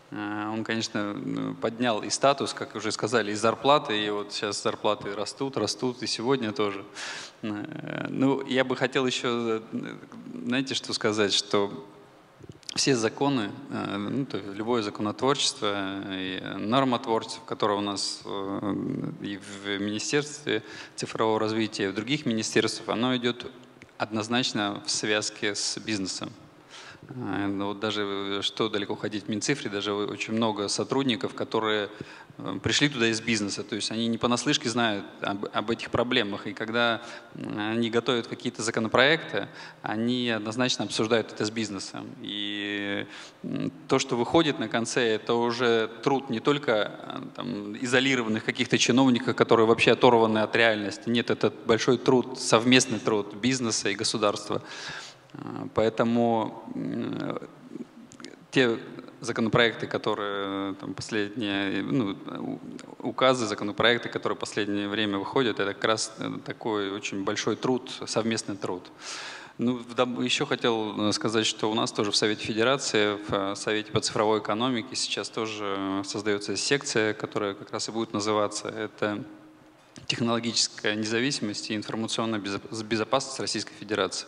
Он, конечно, поднял и статус, как уже сказали, и зарплаты, и вот сейчас зарплаты растут, растут, и сегодня тоже. Ну, я бы хотел еще, знаете, что сказать, что все законы, ну, то есть любое законотворчество и нормотворчество, которое у нас и в Министерстве цифрового развития, и в других министерствах, оно идет однозначно в связке с бизнесом. Вот даже что далеко ходить в Минцифре, даже очень много сотрудников, которые пришли туда из бизнеса, то есть они не понаслышке знают об, об этих проблемах, и когда они готовят какие-то законопроекты, они однозначно обсуждают это с бизнесом. И то, что выходит на конце, это уже труд не только там, изолированных каких-то чиновников, которые вообще оторваны от реальности. Нет, это большой труд, совместный труд бизнеса и государства. Поэтому те законопроекты, которые там, последние, ну, указы, законопроекты, которые в последнее время выходят, это как раз такой очень большой труд, совместный труд. Ну, еще хотел сказать, что у нас тоже в Совете Федерации, в Совете по цифровой экономике сейчас тоже создается секция, которая как раз и будет называться это технологическая независимость и информационная безопасность Российской Федерации.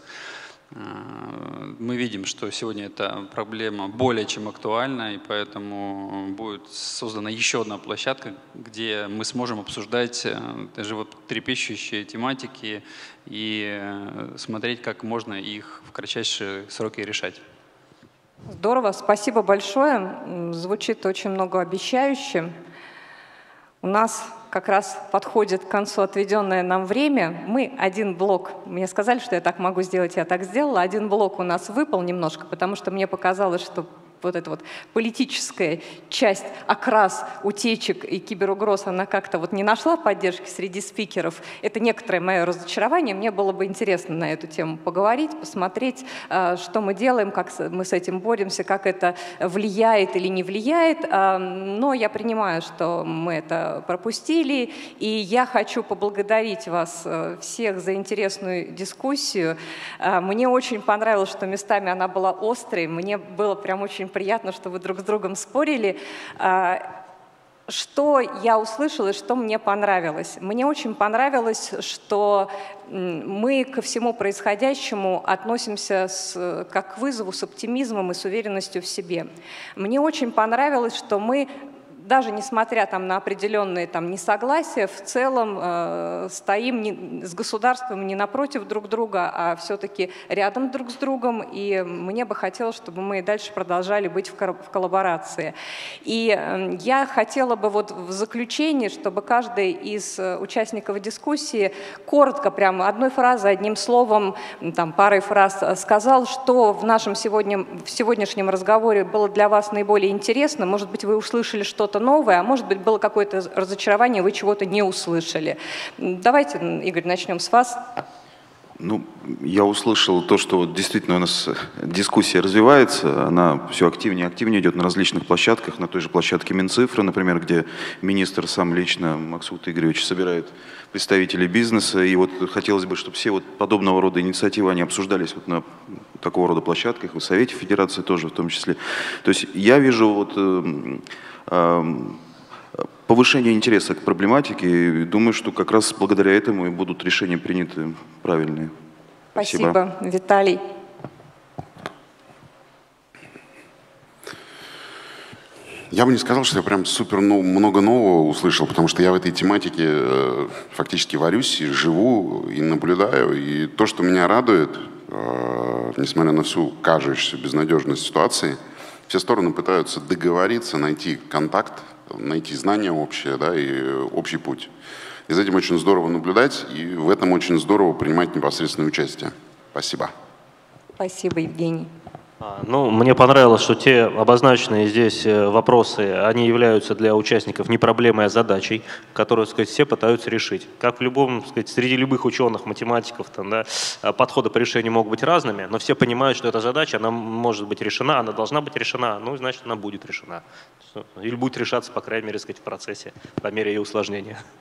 Мы видим, что сегодня эта проблема более чем актуальна, и поэтому будет создана еще одна площадка, где мы сможем обсуждать животрепещущие тематики и смотреть, как можно их в кратчайшие сроки решать. Здорово, спасибо большое. Звучит очень многообещающе. У нас как раз подходит к концу отведенное нам время. Мы один блок, мне сказали, что я так могу сделать, я так сделала. Один блок у нас выпал немножко, потому что мне показалось, что вот эта вот политическая часть, окрас утечек и киберугроз, она как-то вот не нашла поддержки среди спикеров. Это некоторое мое разочарование. Мне было бы интересно на эту тему поговорить, посмотреть, что мы делаем, как мы с этим боремся, как это влияет или не влияет. Но я принимаю, что мы это пропустили, и я хочу поблагодарить вас всех за интересную дискуссию. Мне очень понравилось, что местами она была острой. Мне было прям очень приятно, что вы друг с другом спорили. Что я услышала и что мне понравилось? Мне очень понравилось, что мы ко всему происходящему относимся с, как к вызову с оптимизмом и с уверенностью в себе. Мне очень понравилось, что мы, даже несмотря там, на определенные там, несогласия, в целом э, стоим не, с государством не напротив друг друга, а все-таки рядом друг с другом. И мне бы хотелось, чтобы мы и дальше продолжали быть в, в коллаборации. И э, я хотела бы вот в заключении, чтобы каждый из участников дискуссии коротко, прямо одной фразой, одним словом, там, парой фраз сказал, что в нашем сегодня, в сегодняшнем разговоре было для вас наиболее интересно. Может быть, вы услышали что-то новое, а может быть, было какое-то разочарование, вы чего-то не услышали. Давайте, Игорь, начнем с вас. Ну, я услышал то, что вот действительно у нас дискуссия развивается, она все активнее и активнее идет на различных площадках, на той же площадке Минцифры, например, где министр сам лично, Максут Игоревич, собирает представителей бизнеса, и вот хотелось бы, чтобы все вот подобного рода инициативы, они обсуждались вот на такого рода площадках, и в Совете Федерации тоже в том числе. То есть я вижу вот повышение интереса к проблематике, и думаю, что как раз благодаря этому и будут решения приняты правильные. Спасибо. Спасибо. Виталий. Я бы не сказал, что я прям супер ну, много нового услышал, потому что я в этой тематике э, фактически варюсь и живу, и наблюдаю. И то, что меня радует, э, несмотря на всю кажущуюся безнадежность ситуации, все стороны пытаются договориться, найти контакт, найти знания общие, да, и общий путь. И за этим очень здорово наблюдать, и в этом очень здорово принимать непосредственное участие. Спасибо. Спасибо, Евгений. Ну, мне понравилось, что те обозначенные здесь вопросы, они являются для участников не проблемой, а задачей, которую, так сказать, все пытаются решить. Как в любом, так сказать, среди любых ученых, математиков, там, да, подходы по решению могут быть разными, но все понимают, что эта задача, она может быть решена, она должна быть решена, ну, значит, она будет решена. Или будет решаться, по крайней мере, так сказать, в процессе, по мере ее усложнения.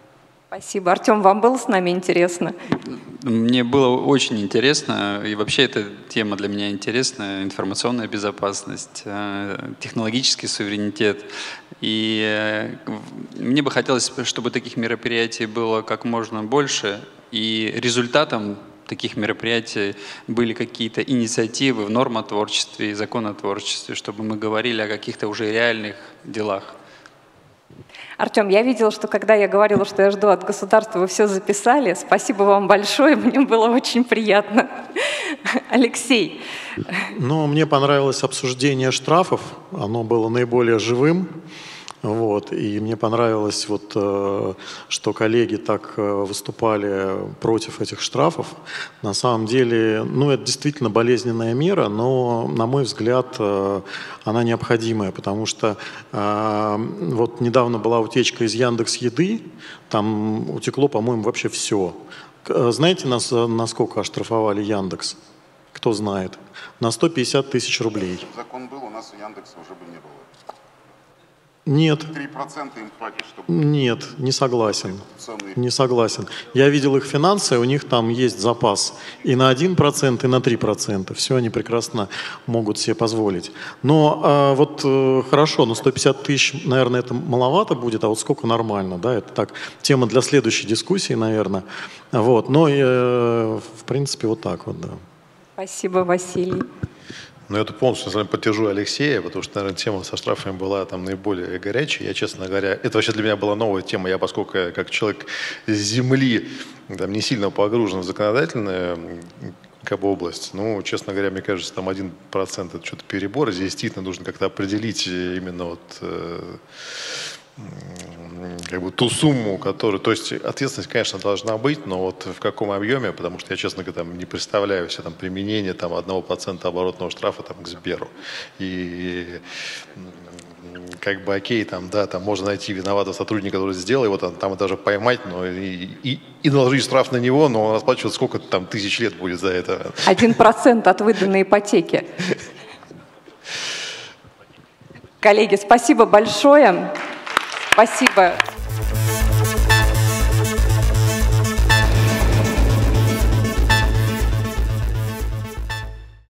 Спасибо. Артем, вам было с нами интересно? Мне было очень интересно, и вообще эта тема для меня интересна, информационная безопасность, технологический суверенитет. И мне бы хотелось, чтобы таких мероприятий было как можно больше, и результатом таких мероприятий были какие-то инициативы в нормотворчестве и законотворчестве, чтобы мы говорили о каких-то уже реальных делах. Артем, я видела, что когда я говорила, что я жду от государства, вы все записали. Спасибо вам большое, мне было очень приятно. Алексей. Ну, мне понравилось обсуждение штрафов, оно было наиболее живым. Вот. И мне понравилось, вот, что коллеги так выступали против этих штрафов. На самом деле, ну, это действительно болезненная мера, но, на мой взгляд, она необходимая, потому что вот недавно была утечка из Яндекс.Еды, там утекло, по-моему, вообще все. Знаете, нас на сколько оштрафовали Яндекс? Кто знает? На сто пятьдесят тысяч рублей. Если бы закон был, у нас у Яндекса уже бы не было. Нет. три процента им хватит, чтобы... Нет, не согласен. Не согласен. Я видел их финансы, у них там есть запас и на один процент, и на три процента. Все они прекрасно могут себе позволить. Но а, вот э, хорошо, но сто пятьдесят тысяч, наверное, это маловато будет, а вот сколько нормально, да, это так, тема для следующей дискуссии, наверное. Вот, но, э, в принципе, вот так вот, да. Спасибо, Василий. Ну, это полностью поддержу Алексея, потому что, наверное, тема со штрафами была там наиболее горячей. Я, честно говоря, это вообще для меня была новая тема. Я, поскольку я, как человек с земли, там, не сильно погружен в законодательную как бы, область, ну, честно говоря, мне кажется, там один процент это что-то перебор. Здесь действительно нужно как-то определить именно вот... Э, как бы ту сумму, которую, то есть ответственность, конечно, должна быть, но вот в каком объеме, потому что я, честно говоря, там, не представляю себе там, применение там, одного процента оборотного штрафа там, к Сберу. И как бы окей, там, да, там можно найти виноватого сотрудника, который сделал его, там, там даже поймать, но и, и, и наложить штраф на него, но он расплачивается сколько там тысяч лет будет за это. Один процент от выданной ипотеки. Коллеги, спасибо большое. Спасибо.